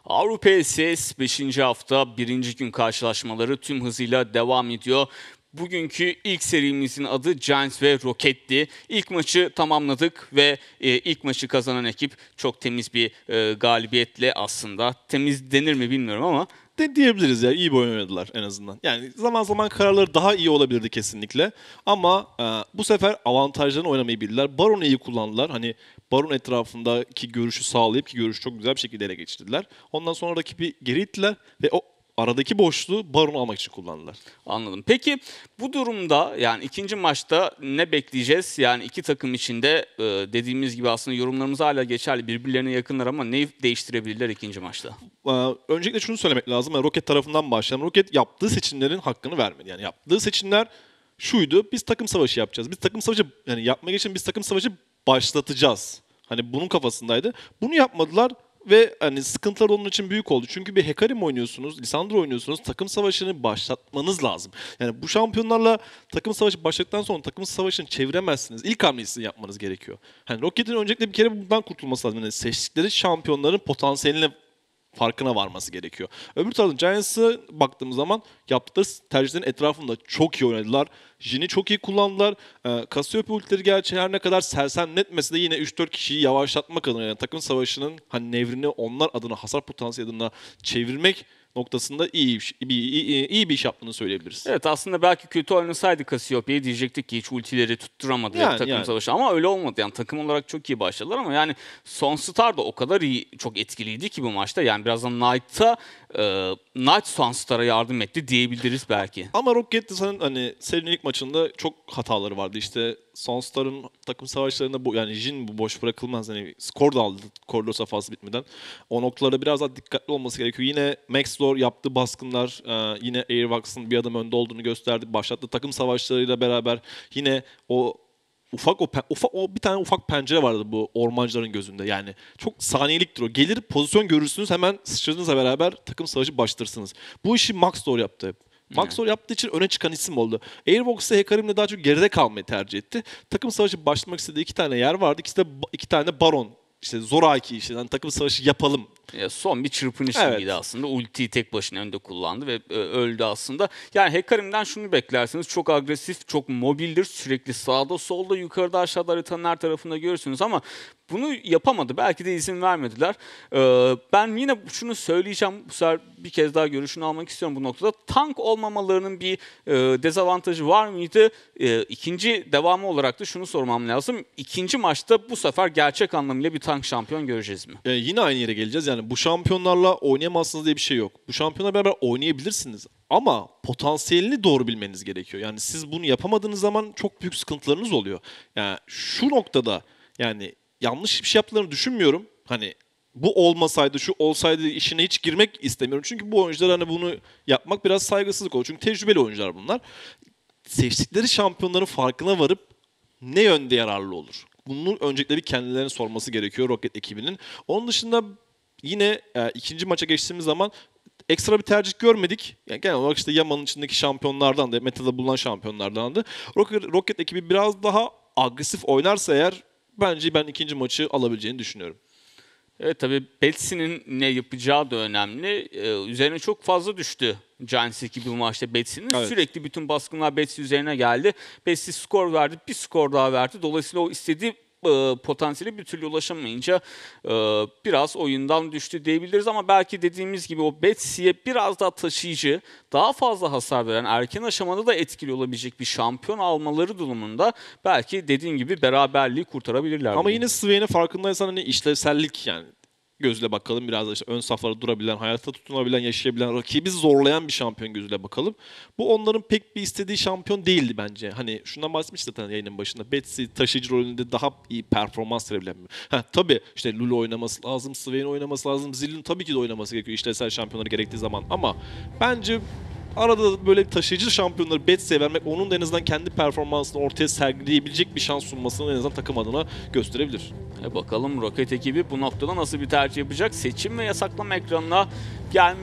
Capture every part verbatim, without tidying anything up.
Avrupa L C S beşinci hafta birinci gün karşılaşmaları tüm hızıyla devam ediyor. Bugünkü ilk serimizin adı Giants ve Rocket'ti. İlk maçı tamamladık ve e, ilk maçı kazanan ekip çok temiz bir e, galibiyetle, aslında temiz denir mi bilmiyorum ama de diyebiliriz ya, iyi bir oyun oynadılar en azından. Yani zaman zaman kararları daha iyi olabilirdi kesinlikle. Ama e, bu sefer avantajlarını oynamayı bildiler. Baron'u iyi kullandılar. Hani Baron etrafındaki görüşü sağlayıp ki görüşü çok güzel bir şekilde ele geçirdiler. Ondan sonra rakibi geri ittiler ve o aradaki boşluğu Baron'u almak için kullandılar. Anladım. Peki bu durumda, yani ikinci maçta ne bekleyeceğiz? Yani iki takım içinde e, dediğimiz gibi aslında yorumlarımız hala geçerli. Birbirlerine yakınlar ama neyi değiştirebilirler ikinci maçta? Ee, öncelikle şunu söylemek lazım. Yani Rocket tarafından başlayalım. Rocket yaptığı seçimlerin hakkını vermedi. Yani yaptığı seçimler şuydu: biz takım savaşı yapacağız. Biz takım savaşı, yani yapmaya geçen biz takım savaşı başlatacağız. Hani bunun kafasındaydı. Bunu yapmadılar. Ve hani sıkıntılar onun için büyük oldu. Çünkü bir Hecarim oynuyorsunuz, Lisandro oynuyorsunuz. Takım savaşını başlatmanız lazım. Yani bu şampiyonlarla takım savaşı başladıktan sonra takım savaşını çeviremezsiniz. İlk hamlesini yapmanız gerekiyor. Hani Rocket'in öncelikle bir kere bundan kurtulması lazım. Yani seçtikleri şampiyonların potansiyeline farkına varması gerekiyor. Öbür taraftan Giants'a baktığımız zaman yaptıkları tercihlerin etrafında çok iyi oynadılar. Jin'i çok iyi kullandılar. Ee, Cassiopeia ultileri gerçi her ne kadar sersemletmese de yine üç dört kişiyi yavaşlatmak adına, yani takım savaşının hani nevrini onlar adına, hasar potansiyeli adına çevirmek noktasında iyi, iyi, iyi, iyi bir iş yaptığını söyleyebiliriz. Evet, aslında belki kötü oynasaydı Cassiopeia'yı diyecektik ki hiç ultileri tutturamadı yani, takım yani. savaşı, ama öyle olmadı. Yani takım olarak çok iyi başladılar ama yani son Star da o kadar iyi, çok etkiliydi ki bu maçta. Yani birazdan Knight'a e, Knight son Star'a yardım etti diyebiliriz belki. Ama Rocket'te senin hani serinin ilk maçında çok hataları vardı. İşte Sunstar'ın takım savaşlarında bu, yani Jhin bu boş bırakılmaz. Hani skor da aldı koridor safhası bitmeden. O noktalarda biraz daha dikkatli olması gerekiyor. Yine Maxlor yaptığı baskınlar, e, yine Airvox'ın bir adım önde olduğunu gösterdi. Başlattığı takım savaşlarıyla beraber yine o ufak o ufak o bir tane ufak pencere vardı bu ormancıların gözünde. Yani çok saniyeliktir o. Gelir, pozisyon görürsünüz, hemen sıçradığınızla beraber takım savaşı başlatırsınız. Bu işi Maxlor yaptı. Maxlor yaptığı için öne çıkan isim oldu. Airvox'ta Hecarim'le daha çok geride kalmayı tercih etti. Takım savaşı başlamak istediği iki tane yer vardı. İkisi de iki tane Baron. İşte zoraki, işte yani takım savaşı yapalım. Ya son bir çırpınış evet. gibiydi aslında. Ultiyi tek başına önde kullandı ve e, öldü aslında. Yani Hecarim'den şunu beklersiniz: çok agresif, çok mobildir. Sürekli sağda, solda, yukarıda, aşağıda haritanın her tarafında görürsünüz ama bunu yapamadı. Belki de izin vermediler. Ee, ben yine şunu söyleyeceğim. Bu sefer bir kez daha görüşünü almak istiyorum bu noktada. Tank olmamalarının bir e, dezavantajı var mıydı? E, ikinci devamı olarak da şunu sormam lazım. İkinci maçta bu sefer gerçek anlamıyla bir tank şampiyon göreceğiz mi? Ee, yine aynı yere geleceğiz. Yani bu şampiyonlarla oynayamazsınız diye bir şey yok. Bu şampiyonlarla beraber oynayabilirsiniz. Ama potansiyelini doğru bilmeniz gerekiyor. Yani siz bunu yapamadığınız zaman çok büyük sıkıntılarınız oluyor. Yani şu noktada yani yanlış bir şey yaptıklarını düşünmüyorum. Hani bu olmasaydı, şu olsaydı işine hiç girmek istemiyorum. Çünkü bu oyuncular, hani bunu yapmak biraz saygısızlık olur. Çünkü tecrübeli oyuncular bunlar. Seçtikleri şampiyonların farkına varıp ne yönde yararlı olur? Bunun öncelikle bir kendilerine sorması gerekiyor Rocket ekibinin. Onun dışında yine e, ikinci maça geçtiğimiz zaman ekstra bir tercih görmedik. Yani genel olarak işte Yaman'ın içindeki şampiyonlardan da, metada bulunan şampiyonlardan da Rocket, Rocket ekibi biraz daha agresif oynarsa eğer, bence ben ikinci maçı alabileceğini düşünüyorum. Evet, tabii Betsy'nin ne yapacağı da önemli. Ee, üzerine çok fazla düştü Giants ekibi bu maçta Betsy'nin. Evet. Sürekli bütün baskınlar Betsy üzerine geldi. Betsy skor verdi, bir skor daha verdi. Dolayısıyla o istediği e, potansiyeli bir türlü ulaşamayınca e, biraz oyundan düştü diyebiliriz. Ama belki dediğimiz gibi o Betsy'ye biraz daha taşıyıcı, daha fazla hasar veren, erken aşamada da etkili olabilecek bir şampiyon almaları durumunda belki dediğin gibi beraberliği kurtarabilirler. Ama bunu. yine Swain'e farkındaysan hani işlevsellik, yani gözüyle bakalım, biraz da işte ön saflara durabilen, hayatta tutunabilen, yaşayabilen, rakibi zorlayan bir şampiyon gözüyle bakalım. Bu onların pek bir istediği şampiyon değildi bence. Hani şundan bahsetmiştik zaten yayının başında. Betsy taşıyıcı rolünde daha iyi performans verebilen bir. Ha tabii işte Lulu oynaması lazım, Swain oynaması lazım, Zill'in tabii ki de oynaması gerekiyor işlevsel şampiyonları gerektiği zaman. Ama bence arada böyle taşıyıcı şampiyonları Betsy'ye vermek, onun da en azından kendi performansını ortaya sergileyebilecek bir şans sunmasını en azından takım adına gösterebilir. E bakalım Rocket ekibi bu noktada nasıl bir tercih yapacak? Seçim ve yasaklama ekranına gelmiş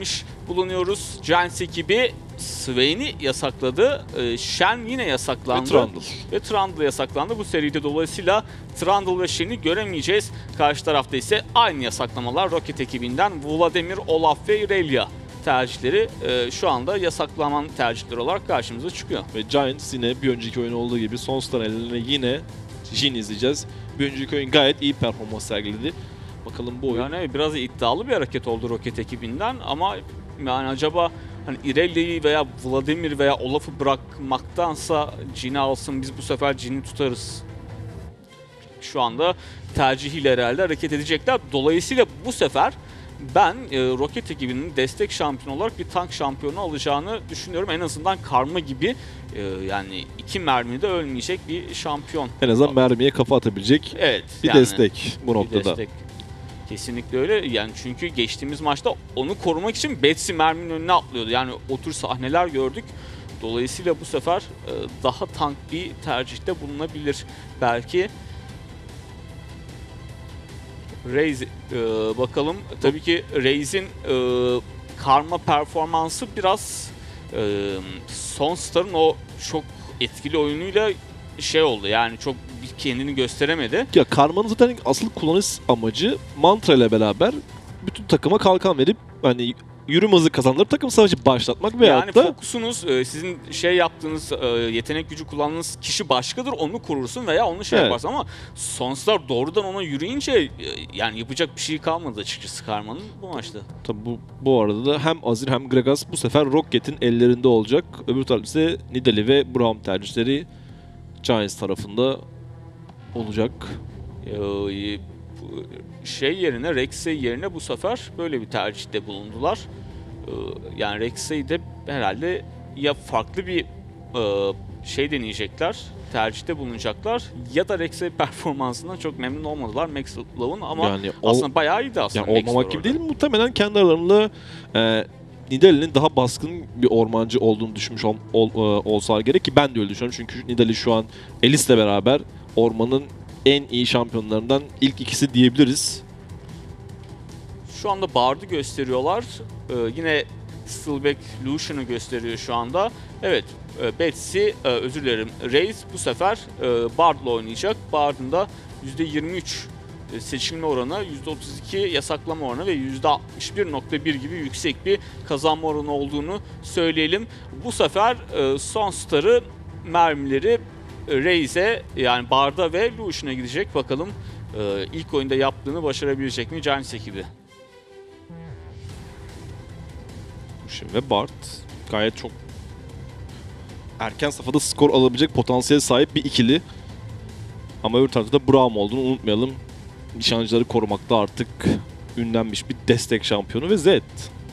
bulunuyoruz. Giants ekibi Swain'i yasakladı. Ee, Shen yine yasaklandı. Ve Trundle. Ve Trundle yasaklandı. Bu seride dolayısıyla Trundle ve Shen'i göremeyeceğiz. Karşı tarafta ise aynı yasaklamalar Rocket ekibinden Vladimir, Olaf ve Irelia tercihleri e, şu anda yasaklanan tercihler olarak karşımıza çıkıyor. Ve Giants yine bir önceki oyun olduğu gibi son star eline yine Jhin izleyeceğiz. Bir önceki oyun gayet iyi performans sergiledi. Bakalım bu oyun. Yani biraz iddialı bir hareket oldu Rocket ekibinden ama yani acaba hani Irelia'yı veya Vladimir veya Olaf'ı bırakmaktansa Jhin'i alsın, biz bu sefer Jhin'i tutarız. Şu anda tercihiyle herhalde hareket edecekler. Dolayısıyla bu sefer ben e, Rocket ekibinin destek şampiyonu olarak bir tank şampiyonu alacağını düşünüyorum. En azından Karma gibi e, yani iki mermide ölmeyecek bir şampiyon. En azından mermiye kafa atabilecek Evet. bir yani, destek bu bir noktada. destek. Kesinlikle öyle. Yani çünkü geçtiğimiz maçta onu korumak için Betsy merminin önüne atlıyordu. Yani o tür sahneler gördük. Dolayısıyla bu sefer e, daha tank bir tercihte bulunabilir belki. Raze e, bakalım. Tabii ki Raze'in e, karma performansı biraz e, son starın o çok etkili oyunuyla şey oldu. Yani çok kendini gösteremedi. Ya Karma'nın zaten asıl kullanış amacı mantra ile beraber bütün takıma kalkan verip hani yürüm hızı kazandırıp takım savaşı başlatmak veya Yani da fokusunuz e, sizin şey yaptığınız e, yetenek gücü kullandığınız kişi başkadır, onu korursun veya onu şey Evet. yaparsın ama Sonstar doğrudan ona yürüyünce e, yani yapacak bir şey kalmadı açıkçası Karma'nın bu maçta. tabi bu, bu arada da hem Azir hem Gragas bu sefer Rocket'in ellerinde olacak. Öbür tarafta ise Nidalee ve Braum tercihleri Giants tarafında olacak. E, bu şey yerine, Rex'e yerine bu sefer böyle bir tercihte bulundular. E, yani Rex'e de herhalde ya farklı bir e, şey deneyecekler, tercihte bulunacaklar ya da Rex'e performansından çok memnun olmadılar Max Love'un ama Yani ol- aslında bayağı iyiydi aslında. Yani Max olmamak Love gibi orada. değil, muhtemelen kendi aralarında e, Nidalee'nin daha baskın bir ormancı olduğunu düşünmüş ol, ol, e, olsalar gerek ki ben de öyle düşünüyorum. Çünkü Nidalee şu an Elis'le beraber ormanın en iyi şampiyonlarından ilk ikisi diyebiliriz. Şu anda Bard'ı gösteriyorlar. Ee, yine Steelback Lucian'ı gösteriyor şu anda. Evet, e, Betsy, e, özür dilerim, Raze bu sefer e, Bard'la oynayacak. Bard'ın da yüzde yirmi üç e, seçilme oranı, yüzde otuz iki yasaklama oranı ve yüzde altmış bir nokta bir gibi yüksek bir kazanma oranı olduğunu söyleyelim. Bu sefer e, son starı mermileri e, Raze'e yani Bard'a ve Lucian'a gidecek. Bakalım e, ilk oyunda yaptığını başarabilecek mi Giants ekibi? Lucian ve Bard gayet çok erken safhada skor alabilecek potansiyel sahip bir ikili. Ama öbür tarafta da Braum olduğunu unutmayalım. Nişancıları korumakta artık ünlenmiş bir destek şampiyonu ve Zed.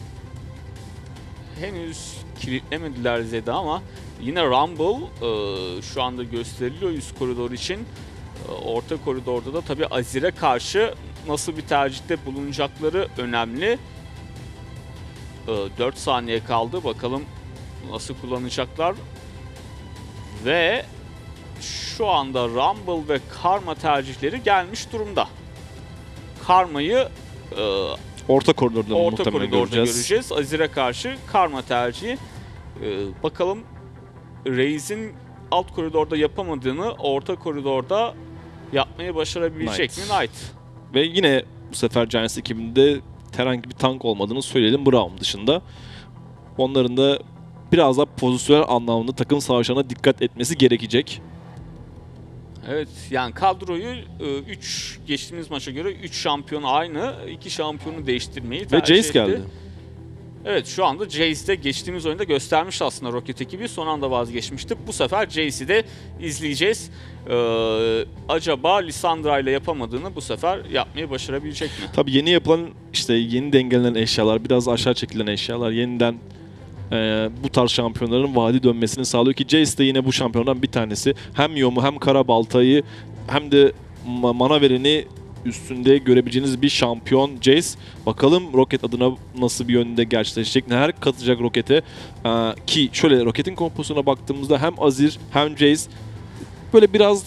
Henüz kilitlemediler Zed'i ama yine Rumble e, şu anda gösteriliyor üst koridor için. E, orta koridorda da tabii Azir'e karşı nasıl bir tercihte bulunacakları önemli. E, dört saniye kaldı. Bakalım nasıl kullanacaklar. Ve şu anda Rumble ve Karma tercihleri gelmiş durumda. Karma'yı e, Orta koridorda orta muhtemelen koridorda göreceğiz. göreceğiz. Azir'e karşı Karma tercihi. Ee, bakalım Raze'in alt koridorda yapamadığını orta koridorda yapmayı başarabilecek Knight. mi Knight? Ve yine bu sefer Giants ekibinde herhangi bir tank olmadığını söyleyelim Braum dışında. Onların da biraz daha pozisyonel anlamda takım savaşlarına dikkat etmesi gerekecek. Evet yani kadroyu üç geçtiğimiz maça göre üç şampiyon aynı. iki şampiyonu değiştirmeyi Ve tercih Jace etti. geldi. Evet şu anda Jace'de geçtiğimiz oyunda göstermişti aslında Rocket ekibi. Son anda vazgeçmişti. Bu sefer Jace'i de izleyeceğiz. Ee, acaba Lissandra ile yapamadığını bu sefer yapmayı başarabilecek mi? Tabii yeni yapılan işte yeni dengelenen eşyalar, biraz aşağı çekilen eşyalar yeniden e, bu tarz şampiyonların vadi dönmesini sağlıyor ki Jace de yine bu şampiyonlardan bir tanesi. Hem Yom'u hem Karabalta'yı hem de ma- Manaver'ini üstünde görebileceğiniz bir şampiyon Jace. Bakalım Rocket adına nasıl bir yönde gerçekleşecek, neler katacak Rocket'e. Ee, ki şöyle Rocket'in kompozisyonuna baktığımızda hem Azir hem Jace böyle biraz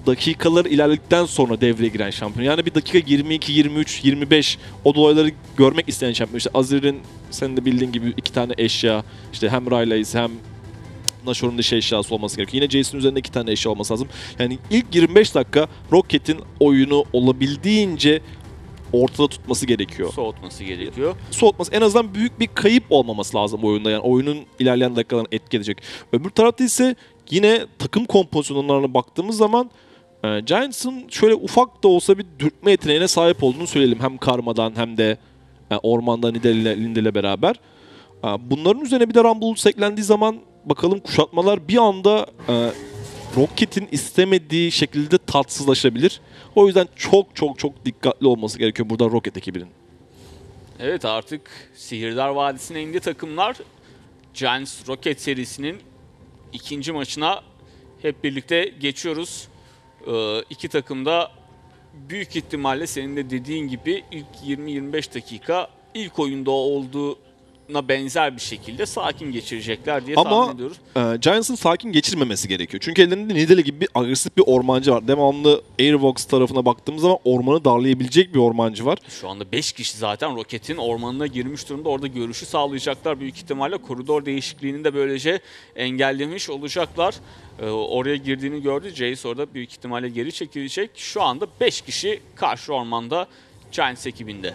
dakikalar ilerledikten sonra devreye giren şampiyon. Yani bir dakika yirmi iki, yirmi üç, yirmi beş o dolayları görmek isteyen şampiyon. İşte Azir'in senin de bildiğin gibi iki tane eşya, işte hem Rylai's hem Nashore'un dış eşyası olması gerekiyor. Yine Jace'in üzerinde iki tane eşya olması lazım. Yani ilk yirmi beş dakika Rocket'in oyunu olabildiğince ortada tutması gerekiyor. Soğutması gerekiyor. Soğutması, en azından büyük bir kayıp olmaması lazım oyunda. Yani oyunun ilerleyen dakikalarını etki edecek. Öbür tarafta ise yine takım kompozisyonlarına baktığımız zaman e, Giants'ın şöyle ufak da olsa bir dürtme yeteneğine sahip olduğunu söyleyelim. Hem Karma'dan hem de e, Orman'da Nidale ile beraber. E, bunların üzerine bir de Rumble eklendiği zaman bakalım kuşatmalar bir anda e, Rocket'in istemediği şekilde tatsızlaşabilir. O yüzden çok çok çok dikkatli olması gerekiyor burada Rocket ekibinin. Evet, artık Sihirdar Vadisi'ne indi takımlar. Giants Rocket serisinin ikinci maçına hep birlikte geçiyoruz. Ee, iki takım da büyük ihtimalle senin de dediğin gibi ilk yirmi yirmi beş dakika ilk oyunda olduğuna benzer bir şekilde sakin geçirecekler diye Ama tahmin ediyoruz. e, Giants'ın sakin geçirmemesi gerekiyor. Çünkü ellerinde Nidalee gibi bir agresif bir ormancı var. Devamlı Airvox tarafına baktığımız zaman ormanı darlayabilecek bir ormancı var. Şu anda beş kişi zaten Rocket'in ormanına girmiş durumda. Orada görüşü sağlayacaklar. Büyük ihtimalle koridor değişikliğini de böylece engellemiş olacaklar. Ee, oraya girdiğini gördü. Jace orada büyük ihtimalle geri çekilecek. Şu anda beş kişi karşı ormanda Giants ekibinde.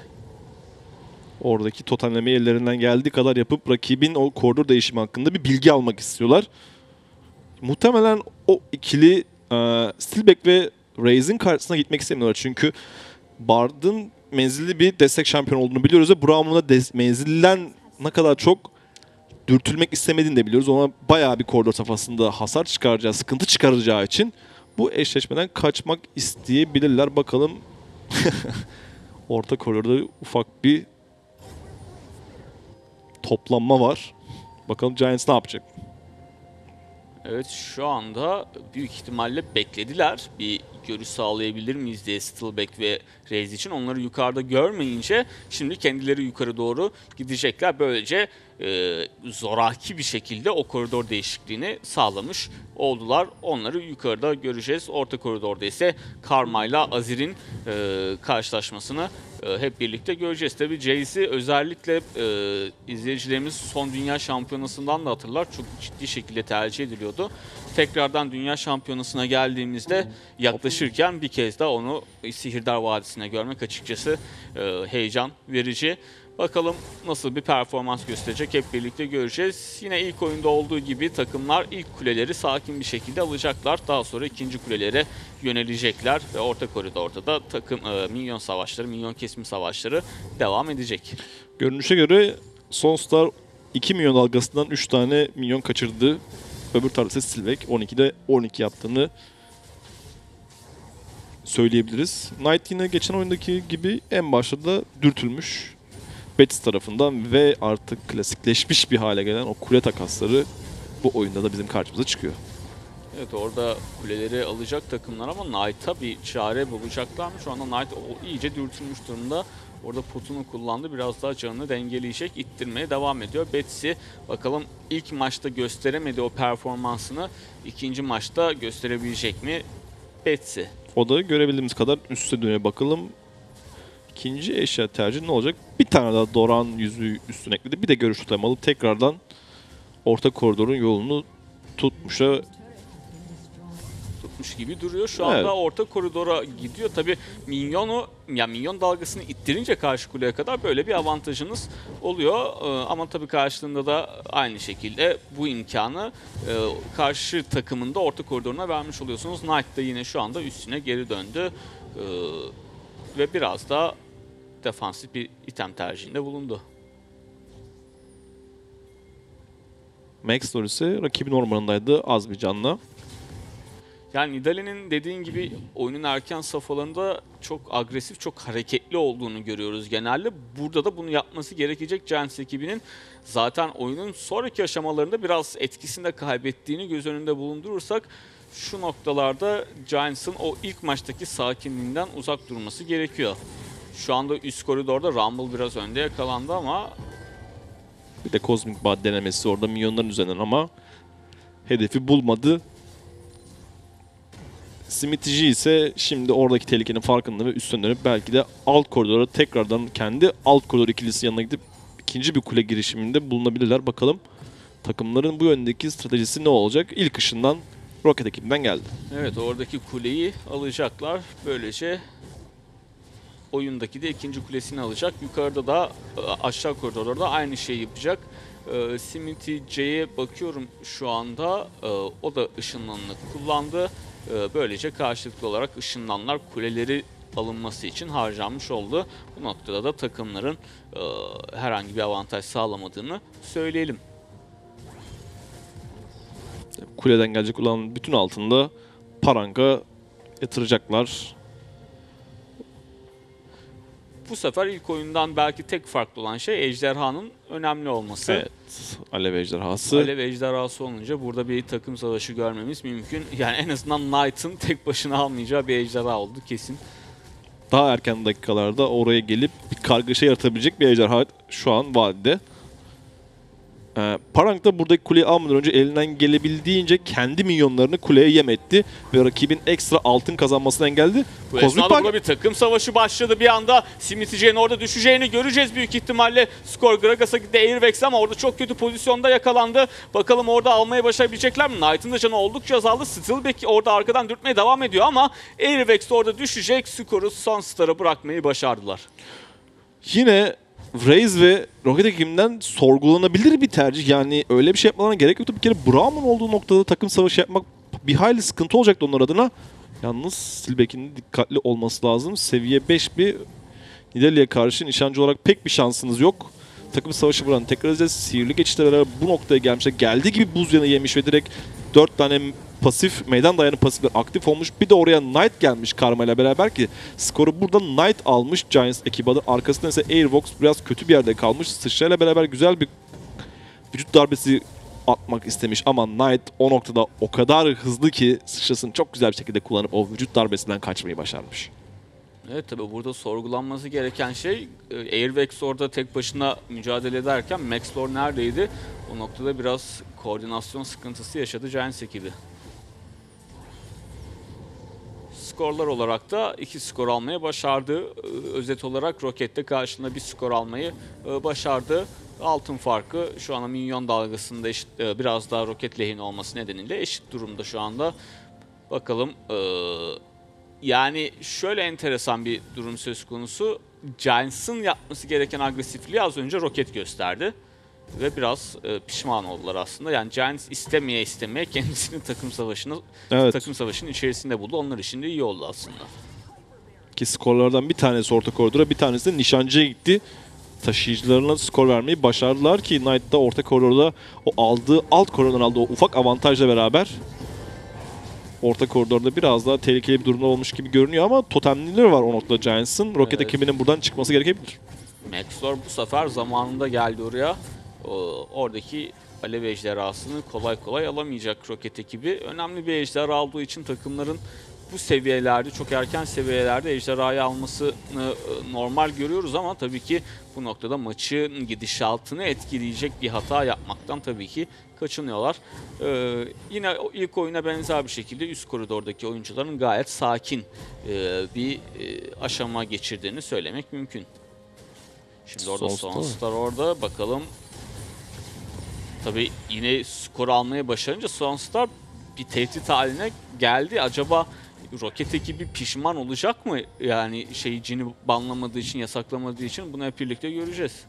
Oradaki totemlemeyi ellerinden geldiği kadar yapıp rakibin o koridor değişimi hakkında bir bilgi almak istiyorlar. Muhtemelen o ikili e, Steelback ve Raze'in karşısına gitmek istemiyorlar. Çünkü Bard'ın menzilli bir destek şampiyon olduğunu biliyoruz ve Braum'un da menzilden ne kadar çok dürtülmek istemediğini de biliyoruz. Ona bayağı bir koridor safhasında hasar çıkaracağı, sıkıntı çıkaracağı için bu eşleşmeden kaçmak isteyebilirler. Bakalım orta koridorda ufak bir toplanma var. Bakalım Giants ne yapacak? Evet, şu anda büyük ihtimalle beklediler. Bir görüş sağlayabilir miyiz diye Steelback ve Raze için. Onları yukarıda görmeyince şimdi kendileri yukarı doğru gidecekler. Böylece e, zoraki bir şekilde o koridor değişikliğini sağlamış oldular. Onları yukarıda göreceğiz. Orta koridorda ise Karma ile Azir'in e, karşılaşmasını e, hep birlikte göreceğiz. Tabii Jace'i özellikle e, izleyicilerimiz son dünya şampiyonasından da hatırlar. Çok ciddi şekilde tercih ediliyordu. Tekrardan dünya şampiyonasına geldiğimizde yaklaşırken bir kez daha onu Sihirdar Vadisi'ne görmek açıkçası e, heyecan verici. Bakalım nasıl bir performans gösterecek, hep birlikte göreceğiz. Yine ilk oyunda olduğu gibi takımlar ilk kuleleri sakin bir şekilde alacaklar. Daha sonra ikinci kulelere yönelecekler ve orta koridorda da takım e, minyon savaşları, minyon kesimi savaşları devam edecek. Görünüşe göre Sonstar iki milyon dalgasından üç tane milyon kaçırdı. Öbür tarafta Steelback on ikide on iki yaptığını söyleyebiliriz. Knight yine geçen oyundaki gibi en başta da dürtülmüş Betis tarafından ve artık klasikleşmiş bir hale gelen o kule takasları bu oyunda da bizim karşımıza çıkıyor. Evet, orada kuleleri alacak takımlar ama Knight'a bir çare bulacaklar mı? Şu anda Knight o iyice dürtülmüş durumda. Orada potunu kullandı. Biraz daha canını dengeleyecek. İttirmeye devam ediyor. Betsy bakalım ilk maçta gösteremedi o performansını. İkinci maçta gösterebilecek mi Betsy? O da görebildiğimiz kadar üste dönüyor. Bakalım ikinci eşya tercihi ne olacak? Bir tane daha Doran yüzüğü üstüne ekledi. Bir de görüş tutam alıp tekrardan orta koridorun yolunu tutmuşa tutmuş gibi duruyor. Şu anda evet, orta koridora gidiyor. Tabii minyonu, ya minyon dalgasını ittirince karşı kuleye kadar böyle bir avantajınız oluyor. Ee, ama tabii karşılığında da aynı şekilde bu imkanı e, karşı takımın da orta koridoruna vermiş oluyorsunuz. Knight da yine şu anda üstüne geri döndü. Ee, ve biraz da defansif bir item tercihinde bulundu. Maxdor ise rakibin ormanındaydı az bir canla. Yani Nidalee'nin dediğin gibi oyunun erken safhalarında çok agresif, çok hareketli olduğunu görüyoruz genelde. Burada da bunu yapması gerekecek Giants ekibinin. Zaten oyunun sonraki aşamalarında biraz etkisini de kaybettiğini göz önünde bulundurursak şu noktalarda Giants'ın o ilk maçtaki sakinliğinden uzak durması gerekiyor. Şu anda üst koridorda Rumble biraz önde yakalandı ama bir de Cosmic Bud denemesi orada minyonların üzerinden ama hedefi bulmadı. Smithy ise şimdi oradaki tehlikenin farkında ve üstten dönüp belki de alt koridora tekrardan kendi alt koridor ikilisi yanına gidip ikinci bir kule girişiminde bulunabilirler. Bakalım takımların bu yöndeki stratejisi ne olacak? İlk ışından Rocket ekibinden geldi. Evet, oradaki kuleyi alacaklar. Böylece oyundaki de ikinci kulesini alacak. Yukarıda da aşağı koridorlarda aynı şeyi yapacak. E, Smithy C'ye bakıyorum şu anda. E, o da ışınlanını kullandı. E, böylece karşılıklı olarak ışınlanlar kuleleri alınması için harcanmış oldu. Bu noktada da takımların e, herhangi bir avantaj sağlamadığını söyleyelim. Kuleden gelecek olan bütün altında Parang'a yatıracaklar. Bu sefer ilk oyundan belki tek farklı olan şey ejderhanın önemli olması. Evet. Alev ejderhası. Alev ejderhası olunca burada bir takım savaşı görmemiz mümkün. Yani en azından Knight'ın tek başına almayacağı bir ejderha oldu kesin. Daha erken dakikalarda oraya gelip bir kargaşa yaratabilecek bir ejderha şu an vadide. Ee, Parang da buradaki kuleyi almadan önce elinden gelebildiğince kendi minyonlarını kuleye yem etti ve rakibin ekstra altın kazanmasını engelledi. Bu Kozmik esnada Park burada bir takım savaşı başladı bir anda. Smithy J'nin orada düşeceğini göreceğiz büyük ihtimalle. Skor Gragas'a gitti Airvex ama orada çok kötü pozisyonda yakalandı. Bakalım orada almayı başarabilecekler mi? Knight'ın da canı oldukça azaldı. Steelback orada arkadan dürtmeye devam ediyor ama Airvex de orada düşecek. Skoru son star'a bırakmayı başardılar. yine Raze ve Rocket ekibinden sorgulanabilir bir tercih. Yani öyle bir şey yapmalarına gerek yoktu. Bir kere Braum'un olduğu noktada takım savaşı yapmak bir hayli sıkıntı olacaktı onlar adına. Yalnız Steelback'in dikkatli olması lazım. Seviye beş bir Nidalee'ye karşı nişancı olarak pek bir şansınız yok. Takım savaşı buranın tekrar edeceğiz. Sihirli geçişle beraber bu noktaya gelmişler. Geldiği gibi buz yanı yemiş ve direkt dört tane pasif, meydan dayanı pasifler aktif olmuş. Bir de oraya Knight gelmiş Karma ile beraber ki skoru burada Knight almış Giants ekibi adı. Arkasında ise Airvox biraz kötü bir yerde kalmış. Sıçrayla beraber güzel bir vücut darbesi atmak istemiş ama Knight o noktada o kadar hızlı ki sıçrasını çok güzel bir şekilde kullanıp o vücut darbesinden kaçmayı başarmış. Evet, tabi burada sorgulanması gereken şey Airvex orada tek başına mücadele ederken Maxlor neredeydi? O noktada biraz koordinasyon sıkıntısı yaşadı Giants ekibi. Skorlar olarak da iki skor almayı başardı. Özet olarak Rocket'te karşılığında bir skor almayı başardı. Altın farkı şu an minyon dalgasında eşit, biraz daha Rocket lehine olması nedeniyle eşit durumda şu anda. Bakalım. Yani şöyle enteresan bir durum söz konusu. Giants'ın yapması gereken agresifliği az önce Rocket gösterdi. Ve biraz e, pişman oldular aslında. Yani Giants istemeye istemeye kendisini takım savaşını Evet. takım savaşının içerisinde buldu. Onlar için de iyi oldu aslında. Ki skorlardan bir tanesi orta koridora, bir tanesi de nişancıya gitti. Taşıyıcılarına skor vermeyi başardılar ki Knight da orta koridorda o aldığı, alt koridordan aldığı o ufak avantajla beraber orta koridorda biraz daha tehlikeli bir durumda olmuş gibi görünüyor ama totemlileri var o noktada Giants'ın. Rocket Evet. ekibinin buradan çıkması gerekebilir. Maxlor bu sefer zamanında geldi oraya. O, oradaki alev ejderhasını kolay kolay alamayacak Rocket ekibi. Önemli bir ejderha olduğu için takımların bu seviyelerde, çok erken seviyelerde ejderhayı almasını normal görüyoruz ama tabii ki bu noktada maçın gidişatını etkileyecek bir hata yapmaktan tabii ki kaçınıyorlar. Ee, yine ilk oyuna benzer bir şekilde üst koridordaki oyuncuların gayet sakin e, bir e, aşama geçirdiğini söylemek mümkün. Şimdi orada Son Star orada bakalım. Tabii yine skor almaya başarınca Star bir tehdit haline geldi. Acaba Rocket ekibi pişman olacak mı? Yani şey Jin'i banlamadığı için, yasaklamadığı için bunu hep birlikte göreceğiz.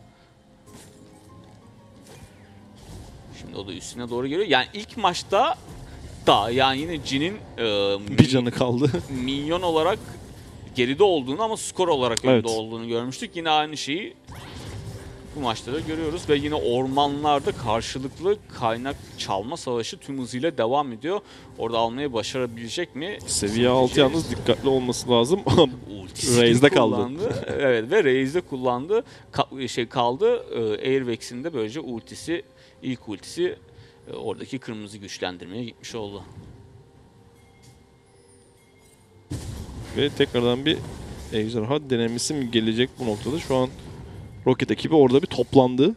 Şimdi o da üstüne doğru geliyor. Yani ilk maçta da yani yine Jin'in e, Bir canı kaldı. minyon olarak geride olduğunu ama skor olarak önde Evet. olduğunu görmüştük. Yine aynı şeyi bu maçta da görüyoruz ve yine ormanlarda karşılıklı kaynak çalma savaşı tüm hızıyla devam ediyor. Orada almayı başarabilecek mi? Seviye altı yalnız dikkatli olması lazım. Ultisini Raze'de kaldı. kullandı. Evet ve Raze'de kullandı. Ka şey kaldı. E, Airvex'in de böylece ultisi, ilk ultisi e, oradaki kırmızı güçlendirmeye gitmiş oldu. Ve tekrardan bir ejderha denemesi mi gelecek bu noktada? Şu an Rocket ekibi orada bir toplandı.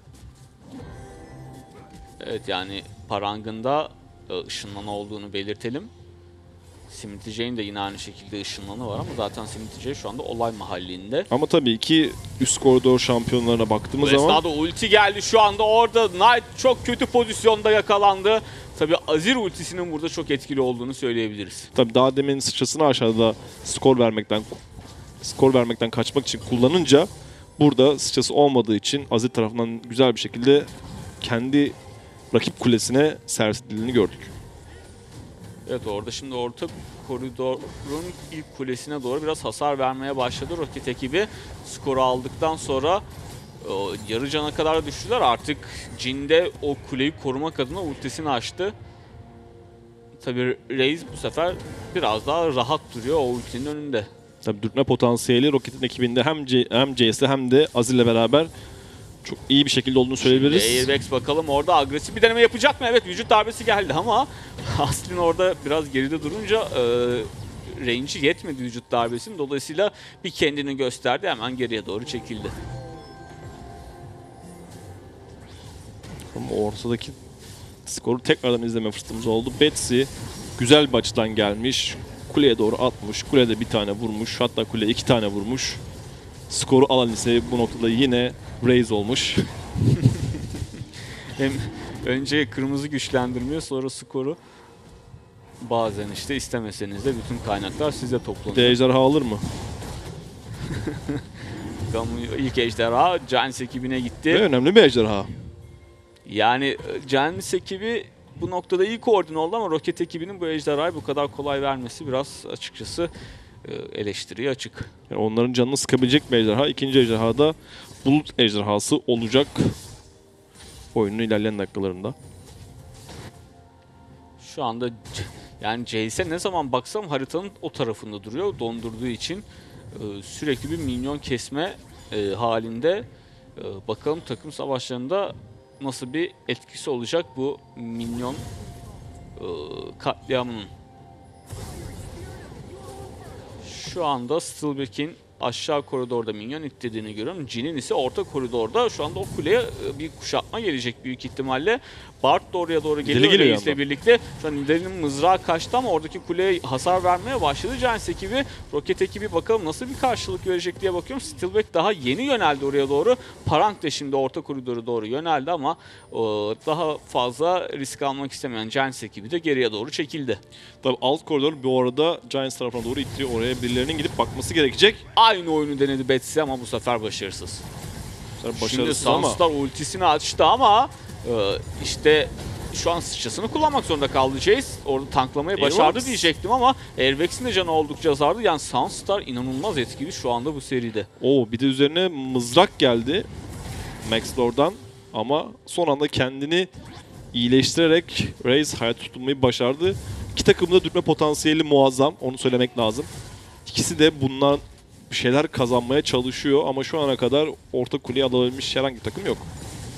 Evet yani Parang'ın da ışınlan olduğunu belirtelim. Simitic'in de yine aynı şekilde ışınlanı var ama zaten Simitic şu anda olay mahallinde. Ama tabii ki üst koridor şampiyonlarına baktığımız Bu zaman... esnada ulti geldi şu anda orada. Knight çok kötü pozisyonda yakalandı. Tabii Azir ultisinin burada çok etkili olduğunu söyleyebiliriz. Tabii daha demin sıçrasını aşağıda skor vermekten skor vermekten kaçmak için kullanınca burada sıçrası olmadığı için Azir tarafından güzel bir şekilde kendi rakip kulesine servis edildiğini gördük. Evet, orada şimdi orta koridorun ilk kulesine doğru biraz hasar vermeye başladı Rocket ekibi. Skoru aldıktan sonra o, yarı cana kadar düştüler. Artık Jhin de o kuleyi korumak adına ultisini açtı. Tabii Raze bu sefer biraz daha rahat duruyor o ultinin önünde. Tabii dürtme potansiyeli Rocket'in ekibinde hem C hem C S'de hem de Azir'le beraber çok iyi bir şekilde olduğunu söyleyebiliriz. Şimdi Airvex bakalım orada agresif bir deneme yapacak mı? Evet, vücut darbesi geldi ama Aslin orada biraz geride durunca e, range'i yetmedi vücut darbesinin. Dolayısıyla bir kendini gösterdi, hemen geriye doğru çekildi. Ama ortadaki skoru tekrardan izleme fırsatımız oldu. Betsy güzel bir açıdan gelmiş. Kuleye doğru atmış. Kulede bir tane vurmuş. Hatta kule iki tane vurmuş. Skoru alan ise bu noktada yine Raze olmuş. Hem önce kırmızı güçlendirmiyor, sonra skoru bazen işte istemeseniz de bütün kaynaklar size toplanıyor. De ejderha alır mı? İlk ejderha Giants ekibine gitti. Ve önemli bir ejderha. Yani Giants ekibi bu noktada iyi koordine oldu ama Rocket ekibinin bu ejderhayı bu kadar kolay vermesi biraz açıkçası eleştiriye açık. Yani onların canını sıkabilecek bir ejderha. İkinci ejderha da bulut ejderhası olacak oyunun ilerleyen dakikalarında. Şu anda yani Jace'e ne zaman baksam haritanın o tarafında duruyor. Dondurduğu için sürekli bir minyon kesme halinde. Bakalım takım savaşlarında nasıl bir etkisi olacak bu minyon katliamının. Şu anda Steelback'in aşağı koridorda minyon ittirdiğini görüyorum. Jhin'in ise orta koridorda şu anda o kuleye bir kuşatma gelecek büyük ihtimalle. Bard da oraya doğru geliyor Reis'le birlikte. Şu an Nidalee'nin mızrağı kaçtı ama oradaki kuleye hasar vermeye başladı Giants ekibi. Rocket ekibi bakalım nasıl bir karşılık verecek diye bakıyorum. Steelback daha yeni yöneldi oraya doğru. Parang da şimdi orta koridoru doğru yöneldi ama o, daha fazla risk almak istemeyen Giants ekibi de geriye doğru çekildi. Tabii alt koridor bu arada Giants tarafına doğru ittiriyor. Oraya birilerinin gidip bakması gerekecek. Aynı oyunu denedi Betsy ama bu sefer başarısız. Şimdi Sunstar ultisini açtı ama e, işte şu an sıçrasını kullanmak zorunda kaldı Jace. Orada tanklamayı başardı Airvex diyecektim ama Airvex'in de canı oldukça azaldı. Yani Sunstar inanılmaz etkili şu anda bu seride. Oo, bir de üzerine mızrak geldi Max Lord'dan ama son anda kendini iyileştirerek Raze hayat tutulmayı başardı. İki takımda dürtme potansiyeli muazzam, onu söylemek lazım. İkisi de bundan bir şeyler kazanmaya çalışıyor ama şu ana kadar orta kuleyi alabilmiş herhangi bir takım yok.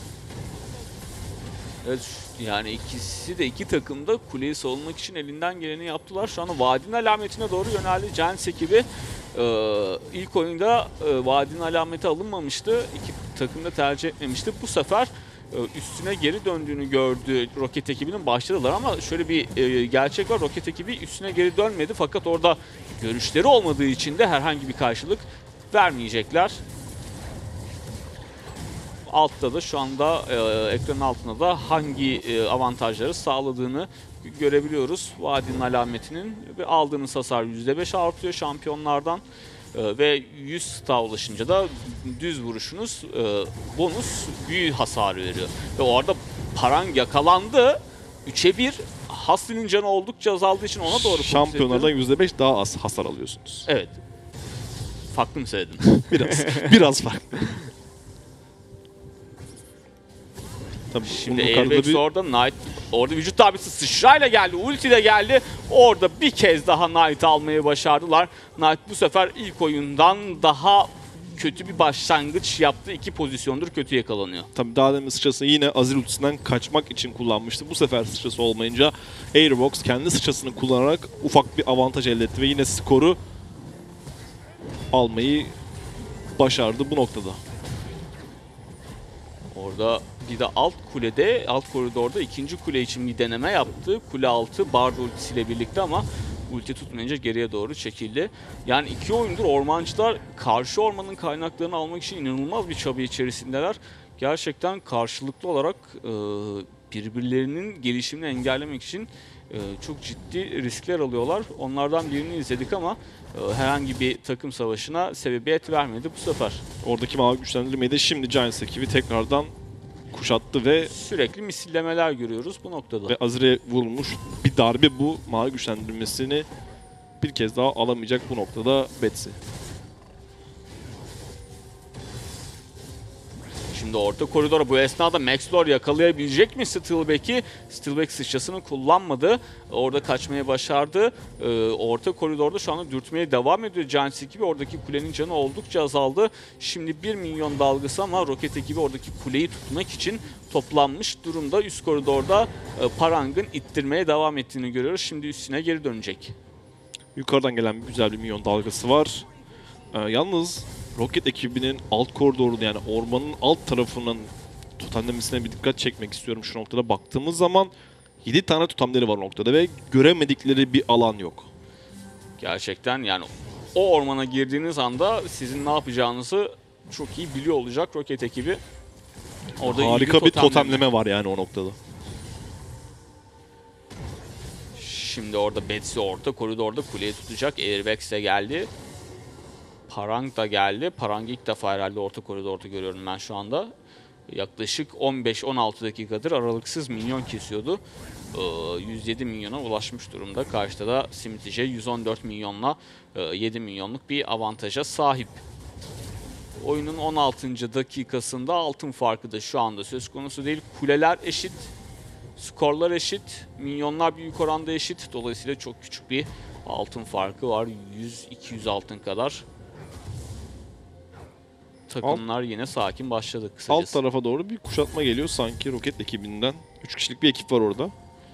Evet, yani ikisi de iki takım da kuleyi savunmak için elinden geleni yaptılar. Şu anda vadinin alametine doğru yöneldi Giants ekibi. Ee, ilk oyunda e, vadinin alameti alınmamıştı. İki takım da tercih etmemişti. Bu sefer e, üstüne geri döndüğünü gördü Rocket ekibinin, başladılar ama şöyle bir e, gerçek var. Rocket ekibi üstüne geri dönmedi fakat orada görüşleri olmadığı için de herhangi bir karşılık vermeyecekler. Altta da şu anda e, ekranın altında da hangi e, avantajları sağladığını görebiliyoruz. Vadinin alametinin ve aldığınız hasar yüzde beş artıyor şampiyonlardan e, ve yüz star ulaşınca da düz vuruşunuz e, bonus büyü hasarı veriyor. Ve orada Parang yakalandı. üçe bir. Haslin'in canı oldukça azaldığı için ona doğru şampiyonlardan yüzde beş daha az hasar alıyorsunuz. Evet. Farklı mı söyledin? Biraz. Biraz farklı. Tabii şimdi Airvex bir... orada Knight orada vücut darbesi sıçrayla geldi, ulti de geldi. Orada bir kez daha Knight almayı başardılar. Knight bu sefer ilk oyundan daha kötü bir başlangıç yaptı. İki pozisyondur kötü yakalanıyor. Tabii daha demin sıçrasını yine Azir ultisinden kaçmak için kullanmıştı. Bu sefer sıçrası olmayınca Airbox kendi sıçrasını kullanarak ufak bir avantaj elde etti ve yine skoru almayı başardı bu noktada. Orada bir de alt kulede, alt koridorda ikinci kule için bir deneme yaptı. Kule altı Bard ultisiyle birlikte ama ulti tutmayınca geriye doğru çekildi. Yani iki oyundur ormancılar karşı ormanın kaynaklarını almak için inanılmaz bir çaba içerisindeler. Gerçekten karşılıklı olarak e, birbirlerinin gelişimini engellemek için e, çok ciddi riskler alıyorlar. Onlardan birini izledik ama e, herhangi bir takım savaşına sebebiyet vermedi bu sefer. Oradaki mavi güçlendirmeyi de şimdi Giants ekibi tekrardan kuşattı ve Sürekli misillemeler görüyoruz bu noktada. ve Azir'e vurulmuş bir darbe bu mavi güçlendirmesini bir kez daha alamayacak bu noktada Betsy. Şimdi orta koridora bu esnada Max Lord yakalayabilecek mi Steelback'i? Steelback sıçrasını kullanmadı. Orada kaçmayı başardı. Ee, orta koridorda şu anda dürtmeye devam ediyor Giants ekibi. Oradaki kulenin canı oldukça azaldı. Şimdi bir milyon dalgası ama Rocket ekibi oradaki kuleyi tutmak için toplanmış durumda. Üst koridorda e, Parang'ın ittirmeye devam ettiğini görüyoruz. Şimdi üstüne geri dönecek. Yukarıdan gelen bir güzel bir milyon dalgası var. Ee, yalnız Rocket ekibinin alt koridorunu yani ormanın alt tarafının totemlemesine bir dikkat çekmek istiyorum şu noktada. Baktığımız zaman yedi tane totemleri var o noktada ve göremedikleri bir alan yok. Gerçekten yani o ormana girdiğiniz anda sizin ne yapacağınızı çok iyi biliyor olacak Rocket ekibi. Orada iyi Harika bir totemleme. totemleme var yani o noktada. Şimdi orada Betsy orta koridorda kuleyi tutacak. Airvex de geldi. Parang da geldi. Parang ilk defa herhalde orta koridorda görüyorum ben şu anda. Yaklaşık on beş on altı dakikadır aralıksız minyon kesiyordu. yüz yedi milyona ulaşmış durumda. Karşıda da Simitage yüz on dört milyonla yedi milyonluk bir avantaja sahip. Oyunun on altıncı dakikasında altın farkı da şu anda söz konusu değil. Kuleler eşit. Skorlar eşit. Milyonlar büyük oranda eşit. Dolayısıyla çok küçük bir altın farkı var. yüz iki yüz altın kadar. Takımlar yine sakin başladı kısacası. Alt tarafa doğru bir kuşatma geliyor sanki Rocket ekibinden. üç kişilik bir ekip var orada.